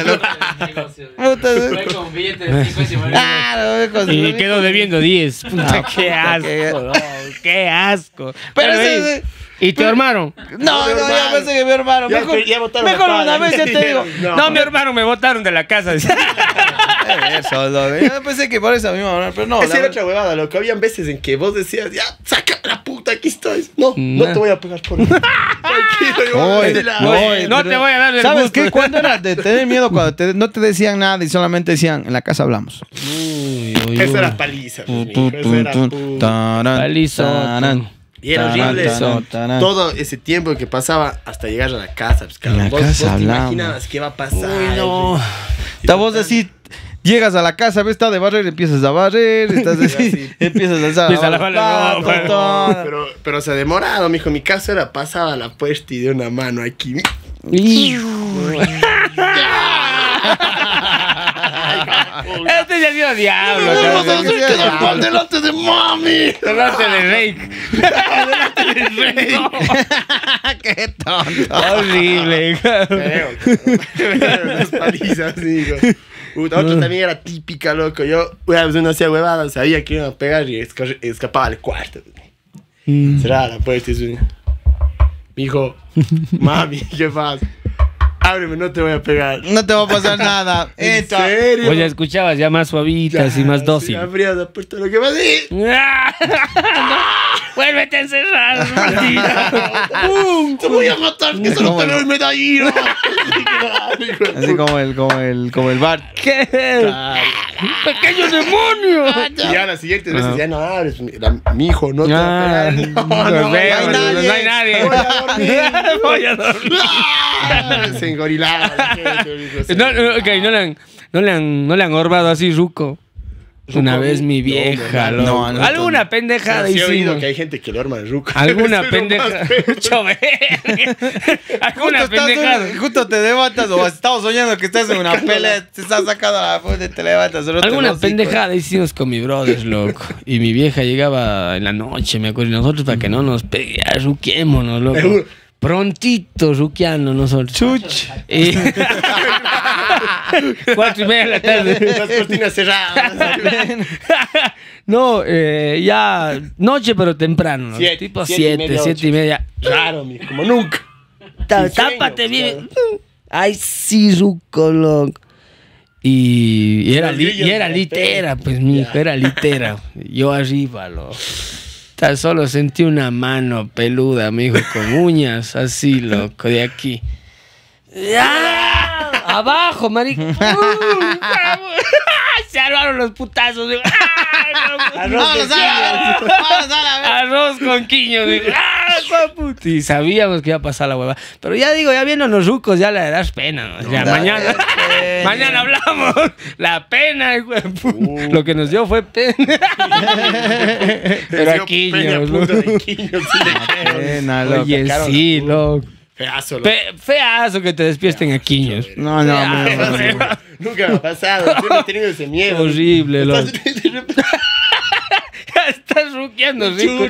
Speaker 4: Con un billete de 50
Speaker 1: y quedó debiendo 10. Puta, qué asco. No, qué asco.
Speaker 2: Pero
Speaker 1: ¿y te armaron?
Speaker 2: No, yo pensé que me armaron. Mejor una vez ya te digo.
Speaker 1: No, me armaron, me botaron de la casa.
Speaker 2: Eso, yo pensé que por eso me iban a armar, pero no.
Speaker 3: Esa era otra huevada, loco. Habían veces en que vos decías, ya, saca la puta, aquí estoy. No te voy a pegar por mí. Tranquilo,
Speaker 1: no te voy a dar el
Speaker 2: ¿Sabes
Speaker 1: gusto.
Speaker 2: qué? Cuando era de tener miedo, cuando no te decían nada y solamente decían, en la casa hablamos.
Speaker 3: Esa era paliza. Esa era puta.
Speaker 1: Paliza.
Speaker 3: Y era horrible todo ese tiempo que pasaba hasta llegar a la casa. Pues,
Speaker 2: En la casa
Speaker 3: vos te
Speaker 2: hablamos.
Speaker 3: imaginabas qué va a pasar.
Speaker 1: Uy, no.
Speaker 2: Vos decís, llegas a la casa, ves, está de barrer, empiezas a barrer, estás así, empiezas a
Speaker 1: lavar la ropa.
Speaker 3: Pero se ha demorado, mijo. Mi caso era pasaba la puerta y de una mano aquí.
Speaker 1: Este ya ha sido diablo.
Speaker 3: Delante de mami.
Speaker 1: Delante de Rey.
Speaker 2: Qué tonto.
Speaker 1: Horrible.
Speaker 3: Las palizas, digo. Otro también era típica, loco. Yo, una vez uno hacía huevadas, sabía que iban a pegar y escapaba al cuarto. Cerraba la puerta y decía, mijo, mami, ¿qué pasa? Ábreme, no te voy a pegar.
Speaker 2: No te va a pasar nada.
Speaker 3: ¿En serio?
Speaker 1: Pues ya escuchabas ya más suavitas y más dócil.
Speaker 3: Abrías la puerta, lo que va a decir.
Speaker 1: Vuélvete a encerrar, maldita.
Speaker 3: Te voy a matar, que solo te veo el medallero.
Speaker 2: Así como el bar.
Speaker 1: ¿Qué? ¡Pequeño demonio!
Speaker 3: Y a las siguientes veces ya no abres. Mi hijo no te va a pegar.
Speaker 1: No hay nadie. Voy a dormir.
Speaker 3: Se engorilaba.
Speaker 1: No le han orbado así, ruco. Una vez mi vieja, loco. Alguna pendejada
Speaker 3: Sí he oído
Speaker 1: hicimos.
Speaker 3: que hay gente que lo arma ruca.
Speaker 1: Alguna pendejada. Alguna pendejada.
Speaker 2: Justo te levantas o estamos soñando que estás en una pelea, te estás sacando la puta y te levantas.
Speaker 1: Alguna pendejada hicimos con mi brothers, loco. Y mi vieja llegaba en la noche, me acuerdo. Y nosotros, para que no nos pegue, ruquiémonos, loco. Prontito, ruquiando nosotros. Chuch. 4:30 de la tarde.
Speaker 3: Las cortinas cerradas.
Speaker 1: No, ya noche, pero temprano, ¿no?
Speaker 3: Siete,
Speaker 1: Tipo
Speaker 3: 7:30,
Speaker 1: 7:30.
Speaker 3: Raro, mijo, como nunca.
Speaker 1: Tápate bien. Ay, sí, ruco, loco. Y era litera, pues, mi hijo, era litera. Yo arriba, loco. Tan solo sentí una mano peluda, mi hijo, con uñas, así, loco, de aquí. ¡Ah! Abajo, marico. Se armaron los putazos. Digo, arroz con quiño. Digo, y sabíamos que iba a pasar la hueva. Pero ya digo, ya viendo los rucos, ya le das pena, ¿no? Ya mañana hablamos. La pena, lo que nos dio fue pena. Pero a quiños, oye, sí, loco.
Speaker 3: Feazo, loco.
Speaker 1: Feazo que te despierten a quiños.
Speaker 2: No.
Speaker 3: Nunca me ha pasado. Yo no he tenido ese miedo.
Speaker 1: Horrible, loco. Ya estás ruqueando, rico.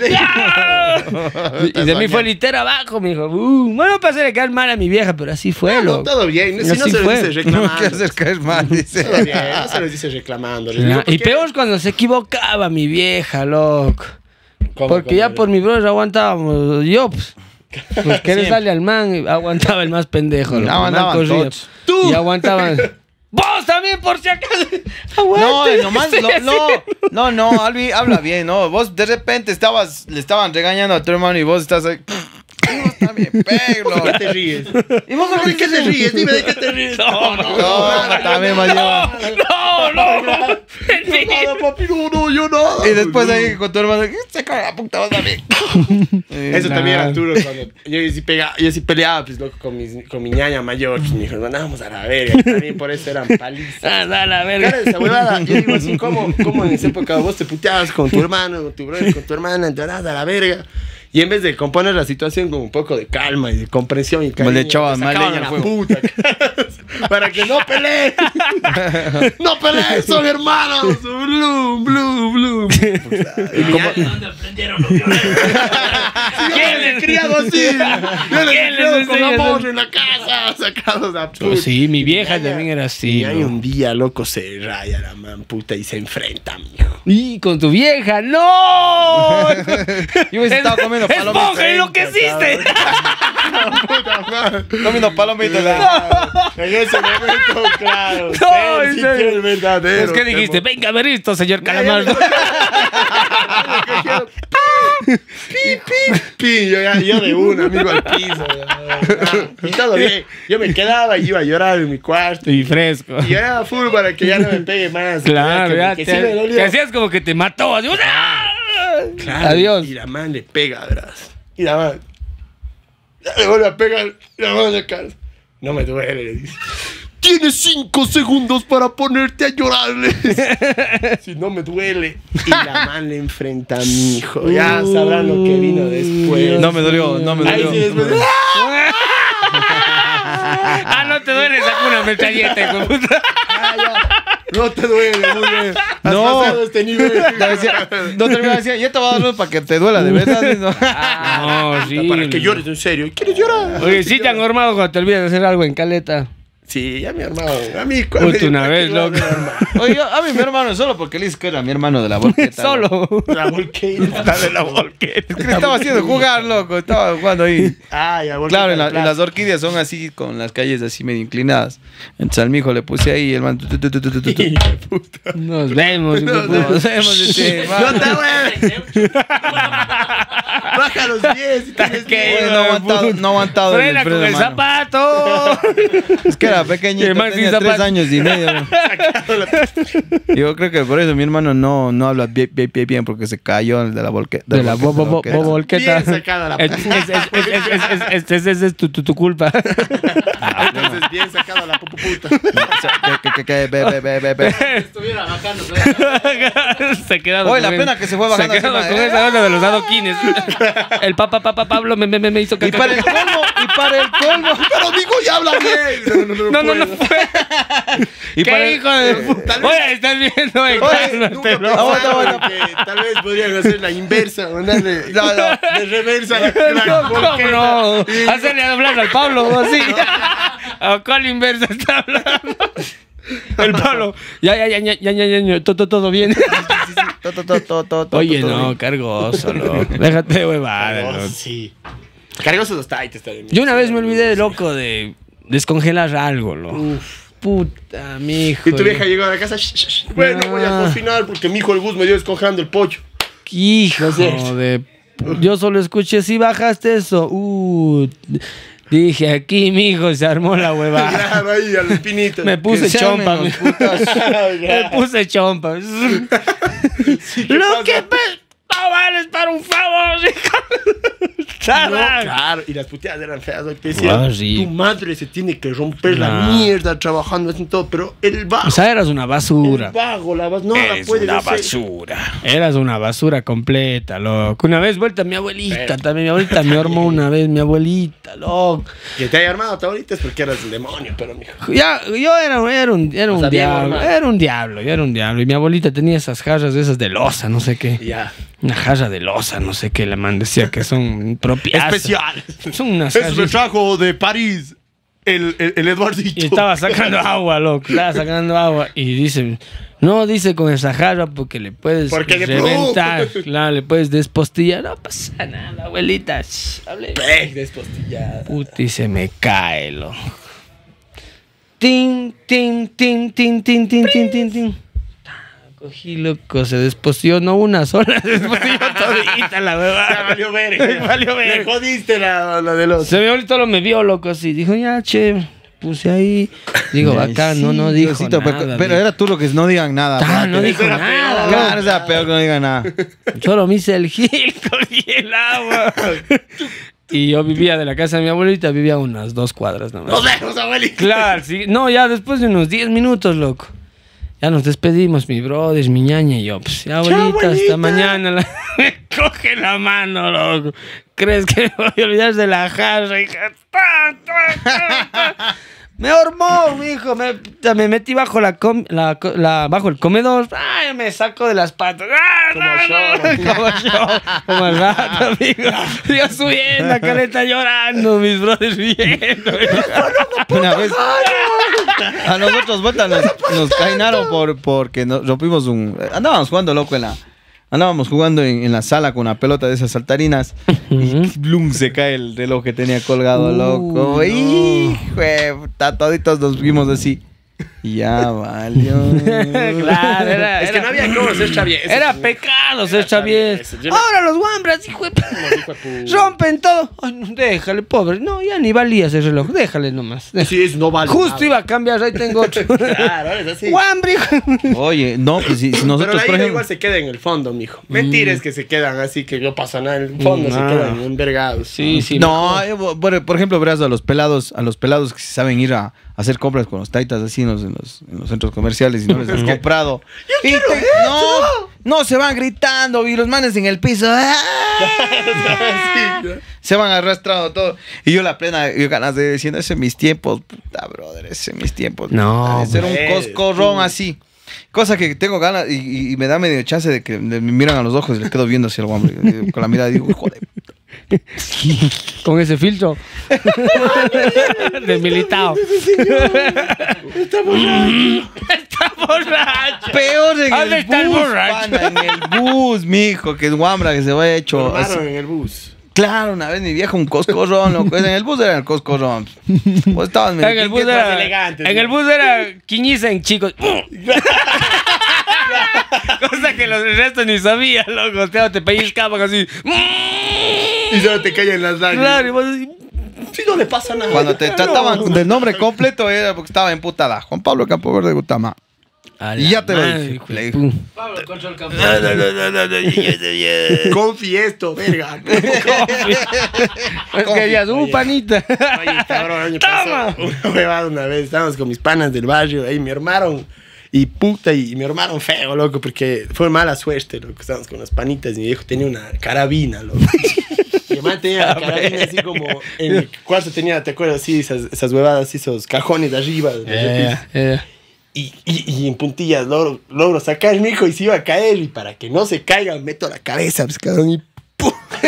Speaker 1: Y de mí fue litera abajo, me dijo. Bueno, para hacerle caer mal a mi vieja, pero así fue, loco.
Speaker 3: Todo bien. Si no
Speaker 1: Así
Speaker 3: se
Speaker 1: fue.
Speaker 3: les dice reclamando.
Speaker 2: No quiero hacer caer mal, dice.
Speaker 3: Todo bien, no se les dice reclamando.
Speaker 1: Y peor cuando se equivocaba mi vieja, loco.
Speaker 3: ¿Cómo,
Speaker 1: Porque ya por mi brother aguantábamos. Yo, pues que le sale al man, aguantaba el más pendejo. Loco.
Speaker 2: Aguantaban
Speaker 1: El man corría.
Speaker 2: todos.
Speaker 1: Y aguantaban. ¡Vos también, por si acaso!
Speaker 2: No,
Speaker 1: ¡Aguante!
Speaker 2: nomás, no, Albi, habla bien, ¿no? Vos de repente le estaban regañando a tu hermano y vos estás ahí. Vos también, peglo.
Speaker 3: ¿Por qué te ríes?
Speaker 2: ¿Y vos
Speaker 3: ¿De qué te ríes? Dime de qué te ríes.
Speaker 2: No, también más lleva.
Speaker 3: No, papi, no, yo no.
Speaker 2: Y después ahí con tu hermano, se caga la puta, vos también.
Speaker 3: Eso también era duro cuando yo sí peleaba pues, loco, con mi ñaña mayor. Pues, me dijo, mandábamos a la verga. También por eso eran palizas.
Speaker 1: A la verga.
Speaker 3: Cara de esa huevada. Yo digo así, ¿cómo en esa época vos te puteabas con tu hermano, con tu brother, con tu hermana, te vas a la verga? Y en vez de componer la situación con un poco de calma y de comprensión y cariño,
Speaker 2: le echabas
Speaker 3: te
Speaker 2: más
Speaker 3: sacaban
Speaker 2: leña
Speaker 3: a
Speaker 2: al
Speaker 3: la
Speaker 2: fuego.
Speaker 3: puta. Para que no peleen. No peleen, son hermanos. Blum.
Speaker 4: ¿Dónde aprendieron los violentos?
Speaker 3: ¿Quién les criado así?
Speaker 1: ¿Quién les
Speaker 3: Con
Speaker 1: enseña
Speaker 3: amor
Speaker 1: eso?
Speaker 3: en la casa, sacados a puta.
Speaker 1: Pues sí, mi vieja también era así.
Speaker 3: Y hay
Speaker 1: ¿no?
Speaker 3: un día, loco, se raya la man puta y se enfrenta, mijo.
Speaker 1: Y con tu vieja, ¡no!
Speaker 2: Yo hubiese estado comiendo palomitas.
Speaker 1: ¡Esponja, enloqueciste!
Speaker 3: Puta madre.
Speaker 2: Comiendo palomitas.
Speaker 3: En ese momento, claro.
Speaker 1: No,
Speaker 3: se
Speaker 1: en
Speaker 3: sintió
Speaker 1: serio.
Speaker 3: el verdadero.
Speaker 1: Es que dijiste, venga a ver esto, señor Calamar.
Speaker 3: Pi, yo de una, amigo, al piso. Y todo bien. Yo me quedaba y iba a llorar en mi cuarto.
Speaker 1: Y fresco.
Speaker 3: Y lloraba full para que ya no me pegue más.
Speaker 1: Claro, ya
Speaker 3: que sí me dolió.
Speaker 1: te hacías como que te mató. Así, ¡ah!
Speaker 3: Claro,
Speaker 1: Adiós.
Speaker 3: Y la man le pega, verás. Y la man ya le vuelve a pegar. Y la man le calza. No me duele, le dice. Tienes 5 segundos para ponerte a llorarle. Si no me duele. Y la man le enfrenta a mi hijo. Ya sabrán lo que vino después.
Speaker 2: No me dolió.
Speaker 3: Ahí sí, después.
Speaker 1: No te duele, saca una metralleta, hijo de puta.
Speaker 3: No te duele, muy bien. Has
Speaker 2: No.
Speaker 3: pasado este nivel.
Speaker 2: No terminaba decía, ya te voy a dar luz para que te duela de verdad. ¿No?
Speaker 1: No, sí.
Speaker 3: Para que llores en serio. ¿Quieres llorar?
Speaker 1: Oye, sí te han normado cuando te olvidas de hacer algo en caleta.
Speaker 3: Sí, ya mi hermano. A mí,
Speaker 1: Puta, una vez, loco.
Speaker 2: Oye, a mí mi hermano solo porque le dice que era mi hermano de la volqueta.
Speaker 1: Solo.
Speaker 3: La volqueta.
Speaker 2: de la volqueta. Es que le estaba haciendo jugar, loco. Estaba jugando ahí.
Speaker 3: Ah, ya, volqueta.
Speaker 2: Claro,
Speaker 3: de
Speaker 2: en las orquídeas son así, con las calles así medio inclinadas. Entonces al mijo le puse ahí y el man...
Speaker 1: Nos vemos, hijo de puta.
Speaker 2: Nos vemos, dice,
Speaker 3: No
Speaker 2: man.
Speaker 3: te mueves. Baja los pies.
Speaker 1: ¿Qué?
Speaker 2: Bueno, no ha aguantado
Speaker 1: Frena
Speaker 2: el freno,
Speaker 1: con el
Speaker 2: mano.
Speaker 1: zapato.
Speaker 2: Es que era pequeñito,
Speaker 1: El man
Speaker 2: tenía
Speaker 1: sin
Speaker 2: 3
Speaker 1: zapato.
Speaker 2: años y medio. ¿No?
Speaker 3: sacado la...
Speaker 2: Yo creo que por eso mi hermano no habla bien porque se cayó de la volqueta.
Speaker 1: De la volqueta.
Speaker 3: Bien sacada la
Speaker 1: Es tu culpa.
Speaker 3: Entonces, bien sacada la puputa.
Speaker 4: Estuviera bajando.
Speaker 1: Se queda
Speaker 2: Oye, la pena que se fue bajando.
Speaker 1: Se quedó
Speaker 2: encima,
Speaker 1: con esa onda de los adoquines. El Pablo me hizo
Speaker 2: Y para el colmo.
Speaker 3: Pero digo, ya habla bien.
Speaker 1: No fue.
Speaker 2: Y para
Speaker 1: ¿Qué
Speaker 2: el-
Speaker 1: hijo de puta? Oye, estás viendo en
Speaker 3: Bueno, que tal vez podrían hacer la inversa, mandarle de reversa la volqueta.
Speaker 1: No, hacerle hablar al Pablo o así. ¿A cuál inversa está hablando? El Pablo. Ya, todo bien. Oye, no, cargoso, loco. Déjate de huevada, loco.
Speaker 3: Sí. Cargosos los taites también.
Speaker 1: Yo una vez me olvidé, loco, de descongelar algo, loco. Puta, mijo.
Speaker 3: Y tu vieja llegó a la casa. Bueno, voy a cocinar porque mi hijo el bus me dio descongelando el pollo.
Speaker 1: Hijo de... Yo solo escuché, si bajaste eso. Dije, aquí, mijo, se armó la huevada.
Speaker 3: Claro, ahí al pinito.
Speaker 1: Me puse
Speaker 2: Que
Speaker 1: chompa.
Speaker 2: sean menos putas.
Speaker 1: Me puse chompa. Lo que... No vales para un favor,
Speaker 3: No,
Speaker 1: Chara.
Speaker 3: claro, y las puteadas eran feas. Te decían,
Speaker 1: sí.
Speaker 3: tu madre se tiene que romper la mierda trabajando en todo, pero el vago.
Speaker 1: O sea, eras una basura.
Speaker 3: El vago, no la puede hacer.
Speaker 2: basura.
Speaker 1: Eras una basura completa, loco. Una vez vuelta mi abuelita, también mi abuelita me armó una vez, mi abuelita, loco.
Speaker 3: Que te haya armado tu abuelita es porque eras el demonio, pero mijo.
Speaker 1: Ya, yo era un
Speaker 3: sea, bien
Speaker 1: diablo,
Speaker 3: normal.
Speaker 1: era un diablo. Y mi abuelita tenía esas jarras de esas de loza, no sé qué.
Speaker 3: Ya.
Speaker 1: Una jarra de loza, no sé qué, la man decía que son propias.
Speaker 3: Especial.
Speaker 1: Son unas
Speaker 3: Eso me
Speaker 1: jarras.
Speaker 3: trajo de París el Eduardito.
Speaker 1: Y estaba sacando agua, loco. Estaba sacando agua. Y dice, no, dice con esa jarra porque le puedes
Speaker 3: Porque le-
Speaker 1: reventar. Claro, le puedes despostillar. No pasa nada, abuelita. Hable.
Speaker 3: Despostillada.
Speaker 1: Puta, y se me cae, loco. Tin, tin, tin, tin, tin, tin, tin, tin, tin. Cogí, loco, se desposió, no una sola, se desposió todita la
Speaker 3: Ya
Speaker 1: huevada.
Speaker 3: valió ver.
Speaker 1: Valió ver.
Speaker 3: Le jodiste la de los.
Speaker 1: Se me ahorita lo me vio, loco, así. Dijo, ya, che, puse ahí. Digo, acá no dijo
Speaker 2: Diosito,
Speaker 1: nada.
Speaker 2: pero era tú lo que no digan nada.
Speaker 1: No
Speaker 2: porque-
Speaker 1: dijo
Speaker 3: era
Speaker 1: nada.
Speaker 2: Claro,
Speaker 1: loco.
Speaker 2: es peor que no digan nada.
Speaker 1: Solo me hice el gil, cogí el agua. Y yo vivía de la casa de mi abuelita, vivía unas 2 cuadras nada más.
Speaker 3: Nos vemos, abuelita.
Speaker 1: Claro, sí. No, ya después de unos 10 minutos, loco. Ya nos despedimos, mi brother, mi ñaña y yo. Pues, ya, abuelita, hasta mañana. Me coge la mano, loco. ¿Crees que me voy a olvidar de la jarra, hija? Me hormó, mijo. Me metí bajo bajo el comedor. Ay, me saco de las patas. Como el rato, amigo. Yo subiendo, la caleta llorando, mis brothers viendo.
Speaker 2: Una vez a nosotros vuelta nos cainaron porque nos rompimos andábamos jugando loco andábamos jugando en la sala con una pelota de esas saltarinas y blum, se cae el reloj que tenía colgado, loco. Hijo de puta, toditos nos vimos así. Y ya valió.
Speaker 1: Claro,
Speaker 3: Es que no había cómo ser chavies.
Speaker 1: Era pecado ser chavies.
Speaker 3: Yo me-
Speaker 1: Ahora los guambras, hijo de rompen todo. Ay, no, déjale, pobre. No, ya ni valía ese reloj. Déjale nomás.
Speaker 3: Sí, es no vale.
Speaker 1: Justo
Speaker 3: nada.
Speaker 1: iba a cambiar, ahí tengo otro.
Speaker 3: Claro, es así.
Speaker 1: Guambre, hijo.
Speaker 2: Oye, no, pues si
Speaker 3: Pero
Speaker 2: nosotros,
Speaker 3: la
Speaker 2: por
Speaker 3: ira
Speaker 2: ejemplo.
Speaker 3: igual se queda en el fondo, mijo. Mentira es que se quedan así que no pasa nada. En el fondo se
Speaker 1: Ah.
Speaker 3: quedan envergados.
Speaker 1: Sí, sí.
Speaker 2: No, por ejemplo, verás a los pelados que se saben ir a hacer compras con los taitas así en los centros comerciales y no les has comprado. No, se van gritando y los manes en el piso. ¡ah! Se van arrastrando todo. Y yo ganas de diciendo, ese en mis tiempos, puta brother, ese en mis tiempos.
Speaker 1: No,
Speaker 2: Ese era un
Speaker 3: pues,
Speaker 2: coscorrón así. Cosa que tengo ganas y me da medio chance de que me miran a los ojos y le quedo viendo hacia el hombre. Con la mirada digo, joder.
Speaker 1: Con ese filtro. Desmilitado. Está borracho.
Speaker 2: Peor en
Speaker 1: ¿Dónde
Speaker 2: el
Speaker 1: está el
Speaker 2: bus,
Speaker 1: borracho?
Speaker 2: pana, en el bus, mijo, que es guambra, que se vaya hecho.
Speaker 3: Lo
Speaker 2: así.
Speaker 3: armaron en el bus.
Speaker 2: Claro, una vez mi vieja un coscorrón, loco. En el bus era el coscorrón. Pues estabas
Speaker 1: En el bus
Speaker 3: más
Speaker 1: era
Speaker 3: elegantes,
Speaker 1: en
Speaker 3: ¿no?
Speaker 1: el bus era quiñiza en chicos. Cosa que los restos ni sabían, loco. Te pellizcaban así.
Speaker 3: Y solo te caen las lágrimas.
Speaker 1: Claro, y vos así.
Speaker 3: Sí, no le pasa nada.
Speaker 2: Cuando te trataban del nombre completo era porque estaba emputada. Juan Pablo Campoverde Gutama. Y ya te lo dije. Le dije.
Speaker 4: Pablo, control campo.
Speaker 3: Confiesto, verga.
Speaker 1: Es que ya panita.
Speaker 3: Oye, cabrón, año pasado, una huevada una vez, estábamos con mis panas del barrio, ahí me armaron, y puta, y me armaron feo, loco, porque fue mala suerte, loco, estábamos con las panitas, y mi viejo tenía una carabina, loco. Mi hermano tenía la carabina así como, en el cuarto tenía, ¿te acuerdas? Sí, esas huevadas, así, esos cajones de arriba. Y en puntillas logro sacar mi hijo y se iba a caer, y para que no se caiga, meto la cabeza, pues, cabrón, y ¡pum!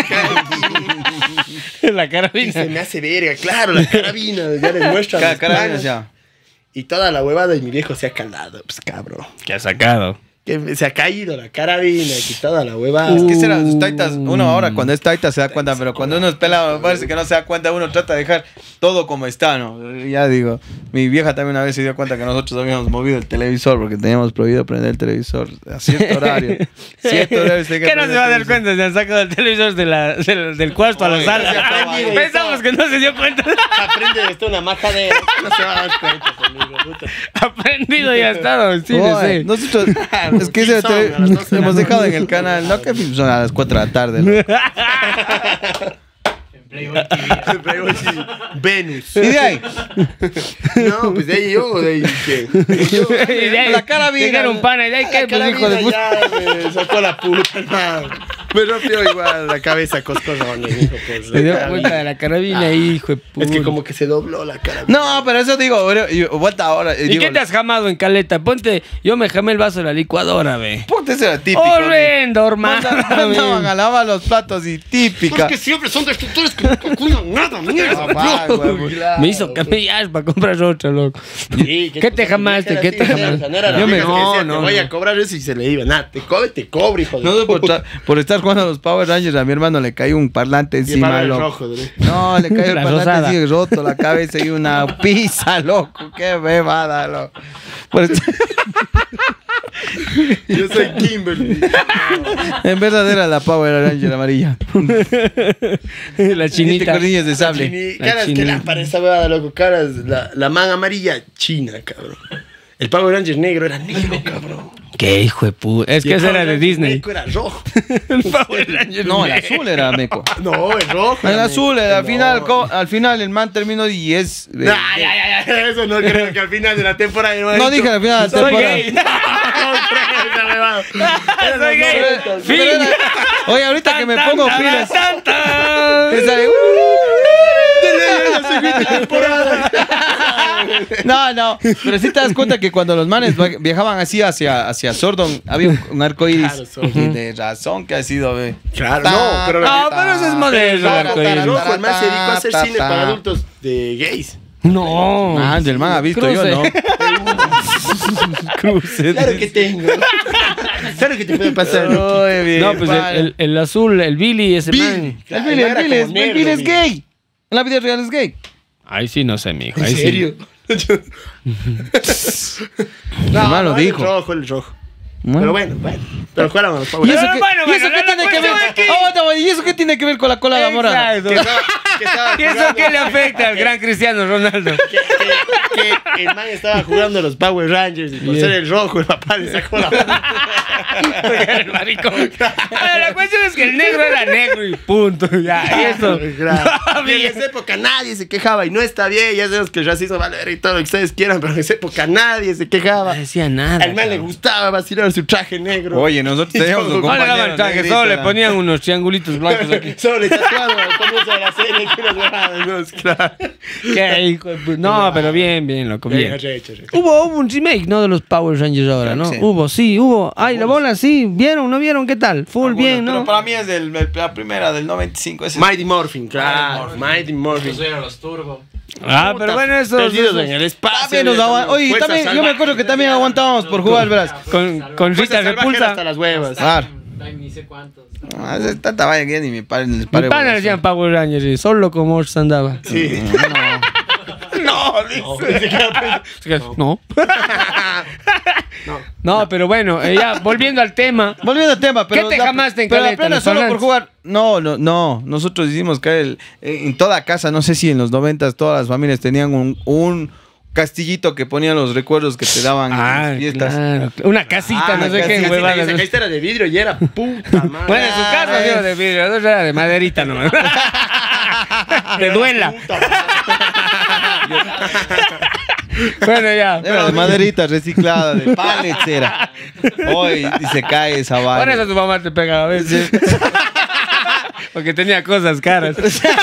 Speaker 1: La carabina.
Speaker 3: Y se me hace verga, claro, la carabina, ya les muestro a mis
Speaker 2: Carabina
Speaker 3: panas.
Speaker 2: ya.
Speaker 3: Y toda la huevada, y mi viejo se ha calado, pues cabrón.
Speaker 1: ¿Qué ha sacado?
Speaker 3: Que se ha caído la carabina, y toda la huevada.
Speaker 2: Es que será los taitas, uno ahora cuando es taita se da cuenta, pero cuando uno es pelado parece que no se da cuenta, uno trata de dejar todo como está, ¿no? Ya digo, mi vieja también una vez se dio cuenta que nosotros habíamos movido el televisor porque teníamos prohibido prender el televisor a cierto horario. Cierto horario
Speaker 1: ¿Qué no se va a dar cuenta? Se han sacado el televisor del cuarto a la sala. Pensamos que no se dio cuenta.
Speaker 3: Aprende esto una majadera. No se va a dar cuenta conmigo, puta.
Speaker 1: Aprendido y ha estado. Sí,
Speaker 2: Oye,
Speaker 1: sí.
Speaker 2: nosotros, es que ese
Speaker 3: Son a las 12 de la
Speaker 2: hemos dejado en el canal, no que son a las 4 de la tarde, ¿no?
Speaker 4: En Playboy TV.
Speaker 3: Playboy TV. Venus.
Speaker 2: Y de ahí,
Speaker 3: No, pues de ahí yo, de ahí que.
Speaker 1: Y de ahí,
Speaker 2: la carabina.
Speaker 1: llegaron un pana y de ahí, ¿qué? Pues hijo de puta.
Speaker 3: Ya me sacó la puta, hermano. Me rompió igual la cabeza coscorrones, hijo, pues.
Speaker 1: Se dio cuenta de la carabina, hijo de puta.
Speaker 3: Es que como que se dobló la cara.
Speaker 2: no, pero eso digo, vuelta ahora.
Speaker 1: ¿Y qué te has jamado en caleta? Ponte, yo me jamé el vaso de la licuadora, ve.
Speaker 2: Ponte ese era típico.
Speaker 1: Horrendo, hermano.
Speaker 2: Mandaban a lavar los platos y típica.
Speaker 3: siempre son destructores que no calculan nada, mierda.
Speaker 2: Papá, güey, claro.
Speaker 1: Me hizo camellar para comprar otra, loco.
Speaker 3: Sí,
Speaker 1: ¿Qué te jamaste? ¿Qué te jamaste?
Speaker 3: Yo me
Speaker 1: no,
Speaker 3: te voy a cobrar eso y se le iba. Nada, te cobre, hijo de
Speaker 2: No,
Speaker 3: puta.
Speaker 2: por estar jugando a los Power Rangers, a mi hermano le cayó un parlante
Speaker 3: Y
Speaker 2: encima,
Speaker 3: para el
Speaker 2: loco.
Speaker 3: rojo, ¿no?
Speaker 2: No, le cayó el
Speaker 1: La
Speaker 2: parlante
Speaker 1: rosada.
Speaker 2: así roto la cabeza y una pizza, loco. Qué bebada, loco. Por estar-
Speaker 3: Yo soy Kimberly.
Speaker 2: en verdad era la Power Ranger amarilla.
Speaker 1: La chinita.
Speaker 2: Con niños de sable.
Speaker 3: Caras que
Speaker 1: chinita.
Speaker 3: la para esa huevada, loco. Caras, la manga amarilla, china, cabrón. El Power Ranger negro era negro, cabrón.
Speaker 1: Qué hijo de puta. Es
Speaker 3: Y
Speaker 1: que
Speaker 3: el
Speaker 1: ese era
Speaker 3: Power
Speaker 1: de
Speaker 3: Ranger
Speaker 1: Disney.
Speaker 3: meco era rojo.
Speaker 1: El Power Ranger.
Speaker 2: No, el azul era meco.
Speaker 3: No, el rojo.
Speaker 2: El
Speaker 3: era
Speaker 2: azul,
Speaker 3: negro.
Speaker 2: al final el man terminó y es.
Speaker 3: Ay, eso no creo que al final de la temporada.
Speaker 2: No dije al final de la
Speaker 1: Soy
Speaker 2: temporada.
Speaker 1: gay.
Speaker 3: Era
Speaker 1: Soy gay.
Speaker 3: los
Speaker 1: Fin.
Speaker 2: Pero era- Oye, ahorita que me pongo pilas. Esa de- No, pero sí te das cuenta que cuando los manes viajaban así hacia Sordon, había un arco iris.
Speaker 3: Claro, Sordon.
Speaker 2: De razón que ha sido, ve.
Speaker 3: Claro, no, pero
Speaker 1: No, pero eso es moderno.
Speaker 3: Claro,
Speaker 1: arcoíris.
Speaker 3: el rojo, el man se dedicó a hacer cine para adultos de gays.
Speaker 1: No.
Speaker 2: Ah, del man ha visto yo, ¿no?
Speaker 1: Cruce.
Speaker 3: Claro que tengo. Claro que te puede pasar.
Speaker 2: Oye, bien,
Speaker 1: No, pues
Speaker 2: vale.
Speaker 1: el azul, el Billy, ese man.
Speaker 2: El Billy es gay. En la vida real es gay.
Speaker 1: Ahí sí no sé, mijo. Ahí
Speaker 3: ¿En
Speaker 1: sí.
Speaker 3: serio?
Speaker 2: Mi hermano dijo.
Speaker 3: El rojo. Pero bueno. Pero jugaron a los
Speaker 2: ¿Y
Speaker 3: Power
Speaker 2: eso
Speaker 3: Rangers.
Speaker 2: qué,
Speaker 1: bueno,
Speaker 2: ¿y eso
Speaker 1: bueno,
Speaker 2: qué
Speaker 1: la
Speaker 2: tiene que ver?
Speaker 1: cuestión es que-
Speaker 2: Aguanta, güey, ¿y eso qué tiene que ver con la cola de mora?
Speaker 1: Exacto. ¿Y eso qué le afecta al gran Cristiano Ronaldo?
Speaker 3: Que el man estaba jugando a los Power Rangers y por ser el rojo, el papá le sacó la
Speaker 1: El maricón. La cuestión es que el negro era negro y punto. Ya, y eso.
Speaker 3: Y en esa época nadie se quejaba y no está bien. Ya sabemos que el racismo vale ver y todo lo que ustedes quieran, pero en esa época nadie se quejaba.
Speaker 1: No decía nada.
Speaker 3: Al man le gustaba vacilar su traje negro.
Speaker 2: Oye, nosotros teníamos un
Speaker 1: No le daban
Speaker 2: compañero
Speaker 1: traje,
Speaker 2: negrito,
Speaker 1: solo le
Speaker 2: ¿no?
Speaker 1: ponían unos triangulitos blancos aquí.
Speaker 3: Solo le tatuado al comienzo de la serie que unas huevadas, ¿no? Es claro.
Speaker 1: Qué hijo de puta. No, pero bien, loco, bien.
Speaker 3: Arrecho.
Speaker 1: Hubo un remake, ¿no? De los Power Rangers ahora, ¿no?
Speaker 2: Sí.
Speaker 1: Hubo. Ay, la bola, sí. ¿Vieron? ¿No vieron? ¿Qué tal? Full bien,
Speaker 2: Pero
Speaker 1: ¿no?
Speaker 2: para mí es la primera del 95. Ese
Speaker 3: Mighty Morphin, claro. Mighty Morphin.
Speaker 4: Eso era los Turbo.
Speaker 1: Ah, pero bueno, eso.
Speaker 3: Perdidos en el espacio.
Speaker 2: También nos daban- Oye,
Speaker 3: Fuerza
Speaker 2: también, yo me
Speaker 3: salvaje.
Speaker 2: acuerdo que también aguantábamos por jugar, verás.
Speaker 1: Con
Speaker 3: Fuerza
Speaker 1: Rita
Speaker 3: salvaje
Speaker 1: Repulsa.
Speaker 3: hasta las huevas.
Speaker 2: Claro.
Speaker 4: Ni sé cuántos.
Speaker 2: Ah, es tanta vaya que ni mi padre ni les
Speaker 1: Mi
Speaker 2: pare.
Speaker 1: pana decían Power Rangers y solo como se andaba.
Speaker 3: Sí.
Speaker 1: No. No, pero bueno, ya volviendo al tema.
Speaker 2: Volviendo al tema, pero.
Speaker 1: ¿Qué te jamaste en
Speaker 2: pero
Speaker 1: caleta,
Speaker 2: apenas
Speaker 1: los
Speaker 2: solo por
Speaker 1: parlantes?
Speaker 2: jugar. No. Nosotros hicimos caer en toda casa, no sé si en los 90 todas las familias tenían castillito que ponían los recuerdos que te daban en las fiestas.
Speaker 1: claro. Una casita, no sé qué huevada.
Speaker 3: Esa casita era de vidrio y era puta madre.
Speaker 1: Bueno, en su casa era de vidrio, la otra era de maderita nomás. De duela. Bueno, ya.
Speaker 2: Era de maderita reciclada, de pallets era. Hoy y se cae esa
Speaker 1: Por
Speaker 2: vaina.
Speaker 1: eso tu mamá te pegaba a veces. Porque tenía cosas caras.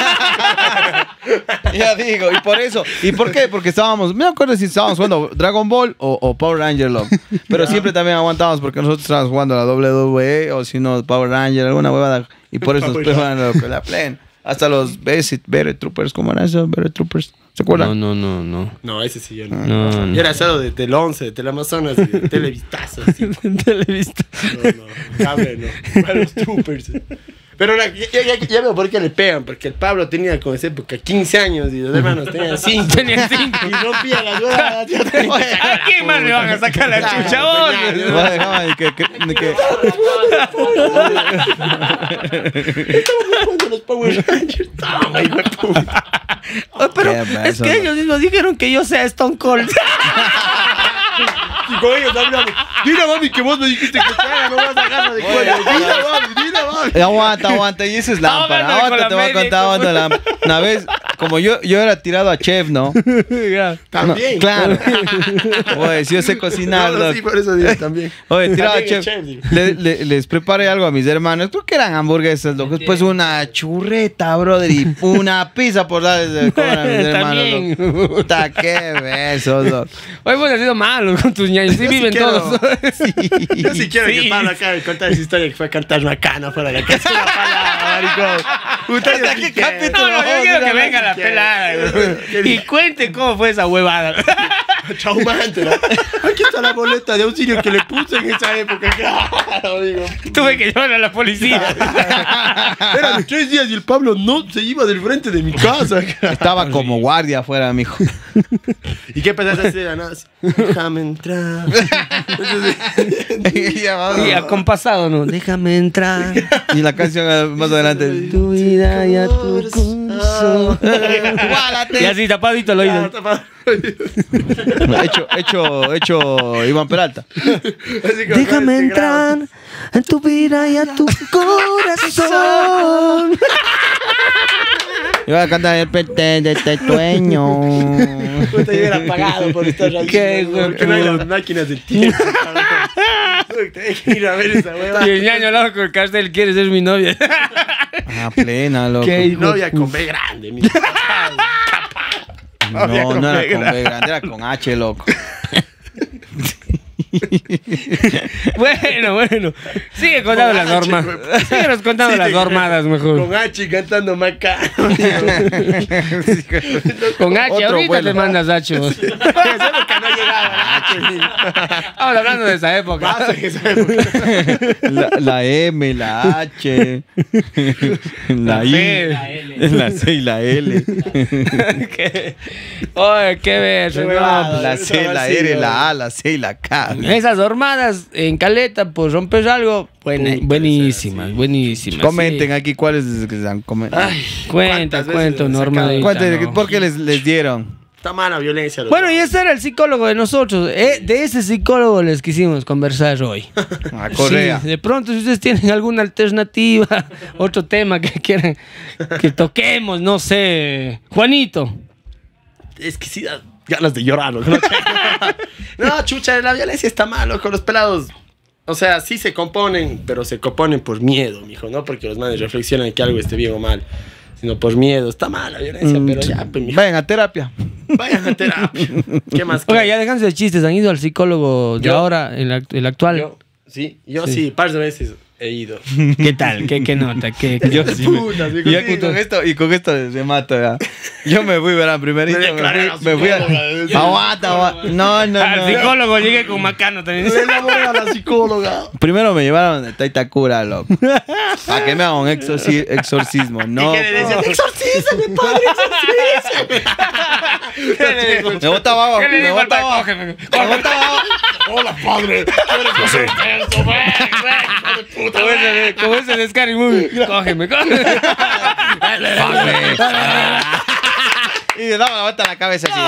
Speaker 2: Ya digo, y por eso. ¿Y por qué? Porque estábamos, me acuerdo si estábamos jugando Dragon Ball o Power Ranger, loco. Pero siempre también aguantábamos porque nosotros estábamos jugando la WWE o si no Power Ranger, alguna huevada. Y por eso después van la plena. Hasta los Better Troopers, ¿cómo eran esos? Better Troopers. ¿Se acuerdan?
Speaker 1: No.
Speaker 3: No, ese sí yo no.
Speaker 1: No.
Speaker 3: Yo era solo de Tele11, de Teleamazonas y de Televistazo. Así.
Speaker 1: Televista.
Speaker 3: No. Cable, no. Para los troopers. Pero ya veo por qué le pegan, porque el Pablo tenía como esa época 15 años y los hermanos tenían 5.
Speaker 1: Tenía 5.
Speaker 3: Y rompía las huevas.
Speaker 1: ¿A quién más le van a sacar la chucha vos?
Speaker 2: Bueno, déjame, ni que-
Speaker 3: Estamos jugando los Power Rangers. Toma, hijo de puta.
Speaker 1: Pero
Speaker 2: Qué
Speaker 1: es
Speaker 2: beso,
Speaker 1: que
Speaker 2: ¿no?
Speaker 1: ellos mismos dijeron que yo sea Stone Cold.
Speaker 3: Y con ellos hablamos. Mira, mami, que vos me dijiste que te haga, no vas a agarrar de cuello. Mira, mami.
Speaker 2: Aguanta, y eso es lámpara.
Speaker 1: Estaba hablando
Speaker 2: Ahora
Speaker 1: con
Speaker 2: te
Speaker 1: la
Speaker 2: voy a contar
Speaker 1: médico.
Speaker 2: otra lámpara. Una vez, como yo era tirado a chef, ¿no?
Speaker 1: Ya.
Speaker 3: También.
Speaker 2: No, claro. Oye, si yo sé cocinar,
Speaker 3: No,
Speaker 2: loco.
Speaker 3: sí, por eso digo también.
Speaker 2: Oye, tirado a
Speaker 3: También
Speaker 2: chef.
Speaker 3: el chef,
Speaker 2: Les preparé algo a mis hermanos. Creo que eran hamburguesas, loco. Después una churreta, brother. Y una pizza por darles de comer a mis hermanos,
Speaker 1: También.
Speaker 2: loco. Puta, qué besos, loco.
Speaker 1: Hoy vos has sido malo con tus ñaños. Sí viven
Speaker 3: quiero-
Speaker 1: todos.
Speaker 3: Yo sí quiero
Speaker 1: Sí.
Speaker 3: que Pablo acabe de contar esa historia que fue a cantar una cana fuera de la casa. Una palabra, maricón. Puta, yo
Speaker 2: ¿Hasta
Speaker 3: sí
Speaker 2: qué
Speaker 3: quiero.
Speaker 2: capítulo?
Speaker 1: No, yo quiero que venga la
Speaker 3: ¿Qué?
Speaker 1: pelada.
Speaker 3: ¿Qué
Speaker 1: Y cuente cómo fue esa huevada.
Speaker 3: Traumante, ¿no? Aquí está la boleta de auxilio que le puse en esa época. Claro, digo.
Speaker 1: Tuve que llevar a la policía.
Speaker 3: Eran 3 días y el Pablo no se iba del frente de mi casa.
Speaker 2: Estaba como guardia afuera, mijo.
Speaker 3: ¿Y qué pensaste hacer? Déjame entrar.
Speaker 2: Ya vamos.
Speaker 1: Y acompasado, ¿no? Déjame entrar.
Speaker 2: Y la canción más adelante.
Speaker 1: Tu vida y a tu curso. Y así tapadito el oído.
Speaker 2: Hecho Iván Peralta.
Speaker 1: Déjame entrar en tu vida y a tu corazón.
Speaker 2: Iba a cantar el pete de este sueño.
Speaker 3: Puta, yo hubiera pagado por estar ahí.
Speaker 1: Qué
Speaker 3: Porque no hay las máquinas del tiempo. cabrón. Tengo que ir a ver esa hueva.
Speaker 1: Y el ñaño al lado con el cartel, ¿quieres ser mi novia?
Speaker 2: Ah, plena, loco.
Speaker 1: ¿Qué?
Speaker 3: Mi novia con B grande, mi
Speaker 2: No, no era con B grande, era con H, loco.
Speaker 1: Bueno. Sigue contando las normas. Síguenos contando las normadas mejor.
Speaker 3: Con H cantando Macano.
Speaker 1: Con H,
Speaker 2: Otro
Speaker 1: ahorita
Speaker 2: vuelo.
Speaker 1: te mandas H vos.
Speaker 3: Esa época no llegaba H.
Speaker 1: Estamos hablando de esa época.
Speaker 3: Pasa en esa época.
Speaker 2: La M, la H, la I, la C y la L.
Speaker 1: Oye, qué ver.
Speaker 3: Qué huevada.
Speaker 2: La C, la R, la A, la C y la K.
Speaker 1: Esas hormadas en Caleta, pues rompes algo. Buenísimas.
Speaker 2: Comenten aquí cuáles que se han comentado.
Speaker 1: Cuenta, Norma.
Speaker 2: ¿Por qué les dieron?
Speaker 3: Está mala violencia.
Speaker 1: Bueno, y ese era el psicólogo de nosotros. De ese psicólogo les quisimos conversar hoy.
Speaker 2: A Correa.
Speaker 1: Sí, de pronto, si ustedes tienen alguna alternativa, otro tema que quieran que toquemos, no sé. Juanito.
Speaker 3: Es que sí da ganas de llorar, loco. No, chucha, la violencia está malo con los pelados. O sea, sí se componen, pero se componen por miedo, mijo, no porque los manes reflexionan que algo esté bien o mal, sino por miedo. Está mal la violencia, pero ya, pues, mijo.
Speaker 2: Vayan a terapia.
Speaker 3: Vayan a terapia. ¿Qué más?
Speaker 1: Oiga, ya déjense de chistes. ¿Han ido al psicólogo de
Speaker 3: Yo.
Speaker 1: ahora, el actual?
Speaker 3: Yo sí, par de veces he ido.
Speaker 1: ¿Qué tal? ¿Qué nota?
Speaker 2: Yo sí
Speaker 3: Putas, mijo,
Speaker 2: y
Speaker 3: sí,
Speaker 2: con esto se mata, ya. Yo me fui, verán, primerito.
Speaker 3: Me declaré
Speaker 2: Me fui
Speaker 3: psicóloga.
Speaker 2: Aguanta. No.
Speaker 1: Al psicólogo llegué con Macano también.
Speaker 3: Me enamoré a la psicóloga.
Speaker 2: Primero me llevaron de Taitacura, loco. Para que me haga un exorcismo. No.
Speaker 3: ¿Y qué le decían? ¡Exorcízame, padre, exorcízame!
Speaker 2: Me botaba abajo.
Speaker 1: ¿Qué le
Speaker 2: Me
Speaker 1: digo al padre?
Speaker 2: botaba abajo.
Speaker 1: Cógeme.
Speaker 2: Me botaba abajo.
Speaker 3: ¡Hola, padre!
Speaker 1: Como ese de Scary Movie. Cógeme.
Speaker 2: Y le daba la vuelta a la cabeza así.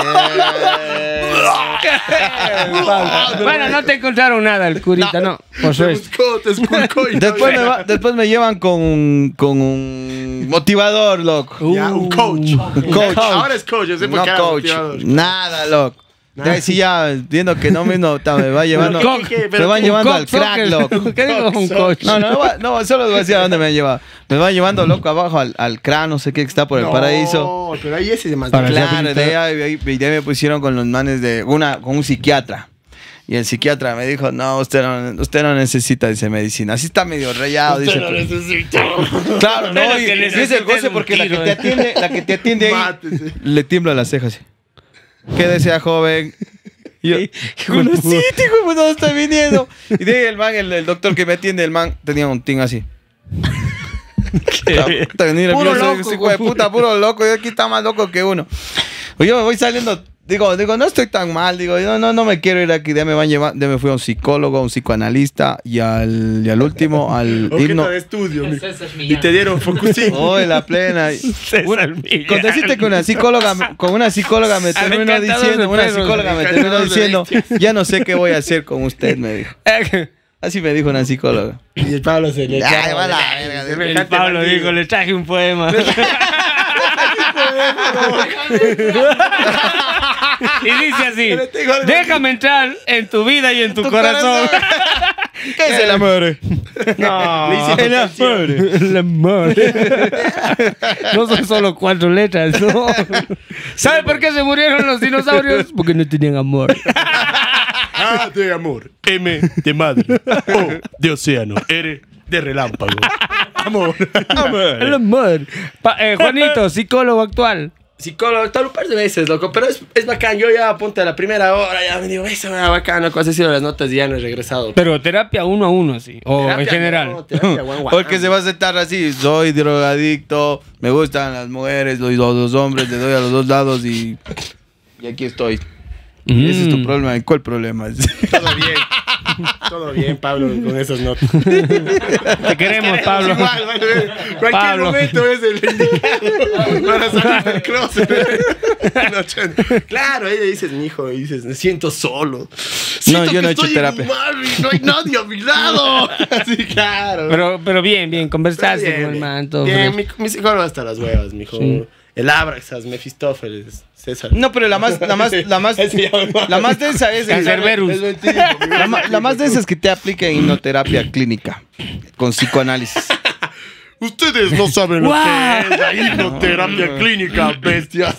Speaker 1: Bueno, no te encontraron nada el curita, no. Por
Speaker 3: Te
Speaker 1: suerte.
Speaker 3: buscó, te esculcó y
Speaker 2: Después me llevan con un motivador, loco.
Speaker 3: Ya, un coach.
Speaker 2: coach.
Speaker 3: Ahora es coach, yo sé por
Speaker 2: No
Speaker 3: qué era
Speaker 2: coach.
Speaker 3: motivador.
Speaker 2: Nada, loco. De ahí sí ya, viendo que no mismo me va llevando. Me van llevando al crack, loco.
Speaker 1: ¿Qué digo un coach?
Speaker 2: No, solo les voy a decir a dónde me han llevado. Me van llevando, loco, abajo al crack, no sé qué, que está por el paraíso.
Speaker 3: No, pero ahí ese es más
Speaker 1: Para
Speaker 2: Claro, de ahí me pusieron con los manes con un psiquiatra. Y el psiquiatra me dijo, no, usted no necesita, dice, medicina. Así está medio rayado, dice.
Speaker 3: Usted no necesita.
Speaker 2: Claro, no,
Speaker 1: Pero
Speaker 2: y
Speaker 1: que
Speaker 2: es el
Speaker 1: necesita
Speaker 2: goce
Speaker 1: un
Speaker 2: porque
Speaker 1: tiro,
Speaker 2: la que te atiende ahí,
Speaker 3: Mátese.
Speaker 2: le tiembla las cejas. ¿Qué desea, joven? Y yo, bueno, sí, dijo, pues no estoy viniendo. Y de ahí el man, el doctor que me atiende, el man tenía un ting así. Puro loco, puro loco. Yo aquí está más loco que uno. Pues yo me voy saliendo, digo, no estoy tan mal, digo, no me quiero ir aquí, ya me van llevando, ya me fui a un psicólogo, a un psicoanalista y al último, al
Speaker 3: Objeto
Speaker 2: himno.
Speaker 3: de estudio.
Speaker 4: El
Speaker 3: mi-
Speaker 4: César
Speaker 3: Y
Speaker 4: Millán.
Speaker 3: te dieron Focusín.
Speaker 2: Oh, la plena. Con decirte que con una psicóloga me terminó
Speaker 1: encantador
Speaker 2: diciendo,
Speaker 1: de
Speaker 2: una
Speaker 1: perros.
Speaker 2: psicóloga me terminó diciendo, ya no sé qué voy a hacer con usted, me dijo. Así me dijo una psicóloga.
Speaker 3: Y el Pablo se le
Speaker 2: Ay, va la verga.
Speaker 1: El Pablo dijo, le traje un poema. Y dice así, déjame entrar en tu vida y en tu corazón.
Speaker 2: ¿Qué es el amor?
Speaker 1: No,
Speaker 3: Le hice
Speaker 1: el amor. El amor. No son solo 4 letras, no. ¿Sabe por qué se murieron los dinosaurios? Porque no tenían amor.
Speaker 3: A de amor, M de madre, O de océano, R de relámpago. Amor.
Speaker 1: El amor. Juanito, psicólogo actual.
Speaker 3: Psicólogo, tal un par de veces, loco, pero es bacán. Yo ya a punto de la primera hora ya me digo, eso era bacán, loco, has sido las notas y ya no he regresado.
Speaker 1: Pero terapia 1 a 1, sí. O
Speaker 3: Terapia,
Speaker 1: en general.
Speaker 3: no, terapia, guan, guan.
Speaker 2: Porque se va a sentar así, soy drogadicto, me gustan las mujeres, doy a los hombres, le doy a los dos lados y aquí estoy. Y ese es tu problema. ¿Y cuál problema?
Speaker 3: Todo bien. Todo bien, Pablo, con esas notas.
Speaker 1: Te queremos, Pablo.
Speaker 3: Igual, cualquier
Speaker 1: Pablo.
Speaker 3: momento es el indicado para salir del closet. No, Chan. Claro, ahí le dices, mi hijo, y dices, me siento solo. Siento
Speaker 2: yo no
Speaker 3: que
Speaker 2: he hecho
Speaker 3: estoy
Speaker 2: terapia.
Speaker 3: en un mar y no hay nadie a mi lado. Así, claro.
Speaker 1: Pero bien, conversaste
Speaker 3: Bien,
Speaker 1: con el man, todo
Speaker 3: bien,
Speaker 1: fresh.
Speaker 3: mi psicólogo hasta las huevas, mijo.
Speaker 1: Sí.
Speaker 3: El Abraxas, Mefistófeles, César.
Speaker 2: No, pero la más densa es
Speaker 1: Cancerberus.
Speaker 2: la más densa es que te aplica hipnoterapia clínica con psicoanálisis.
Speaker 3: Ustedes no saben lo
Speaker 1: ¡Guau!
Speaker 3: que es la hipnoterapia clínica, bestias.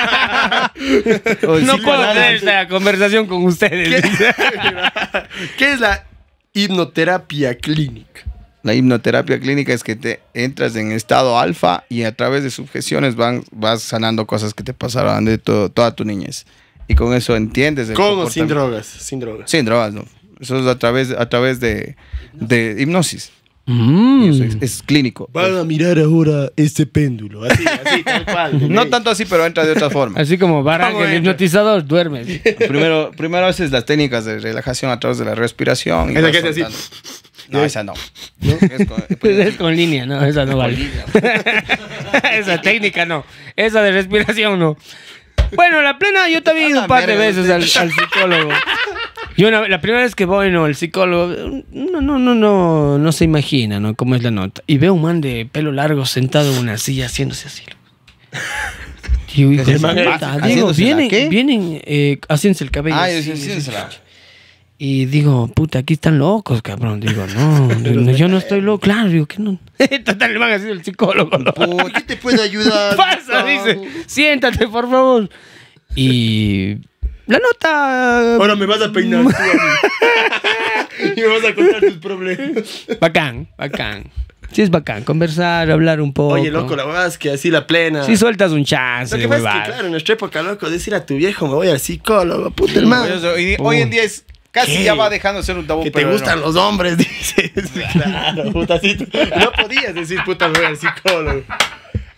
Speaker 2: O
Speaker 1: No puedo
Speaker 2: psicoanálisis.
Speaker 1: tener esta conversación con ustedes.
Speaker 3: ¿Qué es la hipnoterapia clínica?
Speaker 2: La hipnoterapia clínica es que te entras en estado alfa y a través de sugestiones vas sanando cosas que te pasaron de toda tu niñez. Y con eso entiendes el
Speaker 3: ¿Cómo? Sin
Speaker 2: comportamiento.
Speaker 3: drogas. Sin drogas.
Speaker 2: Sin drogas, no. Eso es a través de hipnosis.
Speaker 1: Mm.
Speaker 2: Y eso es clínico.
Speaker 3: Van a mirar ahora este péndulo. Así, tal cual.
Speaker 2: No tanto así, pero entra de otra forma.
Speaker 1: Así como Barack,
Speaker 3: ¿Cómo
Speaker 1: el
Speaker 3: entra?
Speaker 1: hipnotizador, duermes.
Speaker 2: Primero haces las técnicas de relajación a través de la respiración. Y
Speaker 3: Esa
Speaker 2: vas
Speaker 3: que hace así.
Speaker 2: soltando. No, esa no. Es con-
Speaker 1: Es con línea, no, esa no vale. Esa técnica no. Esa de respiración no. Bueno, la plena yo también he ido un par de veces al psicólogo. Yo la primera vez que voy, no, el psicólogo, no se imagina, ¿no? Cómo es la nota. Y veo un man de pelo largo sentado en una silla haciéndose así. Digo, hijo de
Speaker 3: El man
Speaker 1: puta. Digo,
Speaker 2: ¿haciéndose la qué?
Speaker 1: vienen haciéndose el cabello.
Speaker 2: Ah,
Speaker 1: así,
Speaker 2: sí, sí, la-
Speaker 1: y digo, puta, aquí están locos, cabrón. Digo, no, yo no estoy loco. Claro, digo, que no. Total, le van a decir el psicólogo. ¿no?
Speaker 3: ¿Qué te puede ayudar?
Speaker 1: Pasa, dice. Siéntate, por favor. Y la nota.
Speaker 3: Ahora me vas a peinar tú a mí. Y me vas a contar tus problemas.
Speaker 1: Bacán. Sí, es bacán. Conversar, hablar un poco.
Speaker 3: Oye, loco, la verdad es que así la plena.
Speaker 1: Sí, sueltas un chance.
Speaker 3: Lo que pasa es que, claro, en nuestra época, loco, decir a tu viejo, me voy al psicólogo, puta hermano.
Speaker 2: Hoy en día es casi
Speaker 3: ¿Qué?
Speaker 2: ya va dejando de ser un tabú.
Speaker 3: Que te
Speaker 2: pero
Speaker 3: gustan
Speaker 2: no.
Speaker 3: los hombres, dices. Claro, puta, así. No podías decir, puta, me voy al psicólogo.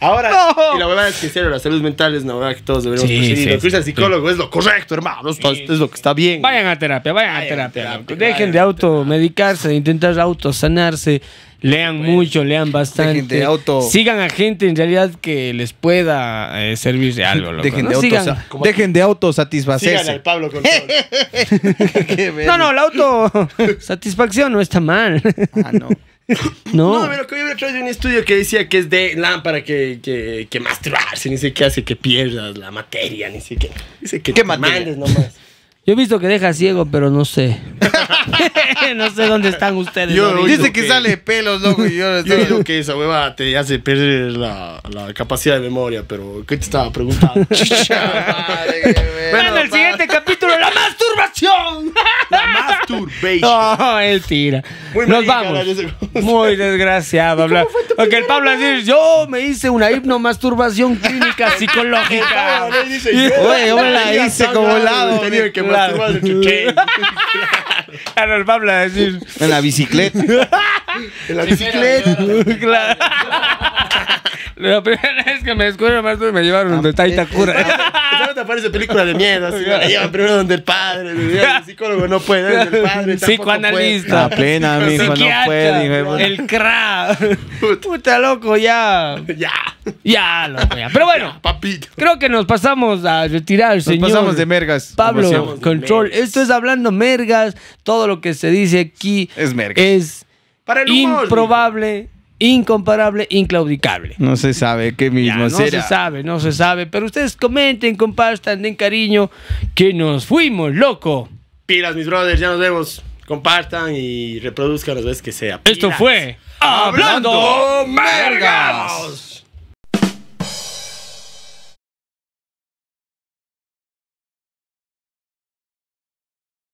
Speaker 3: Ahora,
Speaker 1: No.
Speaker 3: y la verdad es que en serio, la salud mental es una verdad que todos deberíamos
Speaker 1: Sí,
Speaker 3: perseguir.
Speaker 1: sí,
Speaker 3: Lo que dice el
Speaker 1: sí.
Speaker 3: psicólogo es lo correcto, hermano. Esto es lo que está bien.
Speaker 1: Vayan a terapia, vayan a
Speaker 3: Vayan a
Speaker 1: terapia.
Speaker 3: terapia,
Speaker 1: loco.
Speaker 3: vayan
Speaker 1: Dejen
Speaker 3: a
Speaker 1: de automedicarse, de intentar autosanarse. Lean mucho, lean bastante.
Speaker 2: Dejen de auto-
Speaker 1: Sigan a gente en realidad que les pueda servir de algo. Loco.
Speaker 2: Dejen,
Speaker 1: No
Speaker 2: de
Speaker 1: sigan-
Speaker 2: dejen de
Speaker 3: Sigan
Speaker 2: autosatisfacerse.
Speaker 3: al Pablo Control.
Speaker 2: Qué verga.
Speaker 1: No, la autosatisfacción no está mal.
Speaker 2: Ah, no.
Speaker 1: No.
Speaker 3: No, pero que yo había traído un estudio que decía que es de lámpara que masturbarse, ni sé qué hace que pierdas la materia, ni sé qué. Dice que
Speaker 2: ¿Qué
Speaker 3: te
Speaker 2: materia?
Speaker 3: mandes nomás.
Speaker 1: Yo he visto que deja ciego, pero no sé. No sé dónde están ustedes.
Speaker 3: Yo-
Speaker 1: ahorita.
Speaker 2: Dice
Speaker 3: Dice
Speaker 2: que
Speaker 3: que-
Speaker 2: sale pelos, loco. Y yo
Speaker 3: Yo digo que esa hueva te hace perder la capacidad de memoria, pero ¿qué te estaba preguntando?
Speaker 1: Bueno, el siguiente capítulo, la masturbación.
Speaker 3: La masturbation.
Speaker 1: No, es tira.
Speaker 3: Muy
Speaker 1: Nos
Speaker 3: marica,
Speaker 1: vamos.
Speaker 3: ese-
Speaker 1: Muy desgraciado hablar. Porque el Pablo dice, yo me hice una hipnomasturbación clínica psicológica.
Speaker 2: Oye, yo me la hice como lado.
Speaker 3: Tenía que
Speaker 1: Claro.
Speaker 3: masturbar de chuché.
Speaker 1: Claro, el Pablo va a decir,
Speaker 2: En la bicicleta.
Speaker 3: En la bicicleta.
Speaker 1: claro. La primera vez que me descubrieron me llevaron de Taita Cura.
Speaker 3: Esa no te parece película de miedo, así la llevan primero donde el padre, el psicólogo no puede, donde el padre tampoco
Speaker 1: Psicoanalista.
Speaker 2: La plena, mijo, no
Speaker 1: Psiquiatra,
Speaker 2: puede, hijo de puta.
Speaker 1: el cra. Puta loco, ya.
Speaker 3: puede. Ya,
Speaker 1: Ya, loco, ya. Pero bueno,
Speaker 3: papito.
Speaker 1: creo que nos pasamos a retirar,
Speaker 2: Nos
Speaker 1: señor.
Speaker 2: pasamos de mergas.
Speaker 1: Pablo
Speaker 2: como siempre.
Speaker 1: Control.
Speaker 3: mergas.
Speaker 1: Esto es hablando mergas. Todo lo que se dice aquí
Speaker 2: Es mergas.
Speaker 1: es
Speaker 3: Para el humor.
Speaker 1: improbable, incomparable, inclaudicable.
Speaker 2: No se sabe qué
Speaker 1: Ya,
Speaker 2: mismo
Speaker 1: no
Speaker 2: será.
Speaker 1: se sabe, no se sabe. Pero ustedes comenten, compartan, den cariño. Que nos fuimos, loco.
Speaker 3: Pilas, mis brothers, ya nos vemos. Compartan y reproduzcan las veces que sea.
Speaker 1: Esto
Speaker 3: Pilas.
Speaker 1: fue Hablando
Speaker 3: Hablando
Speaker 1: Mergas.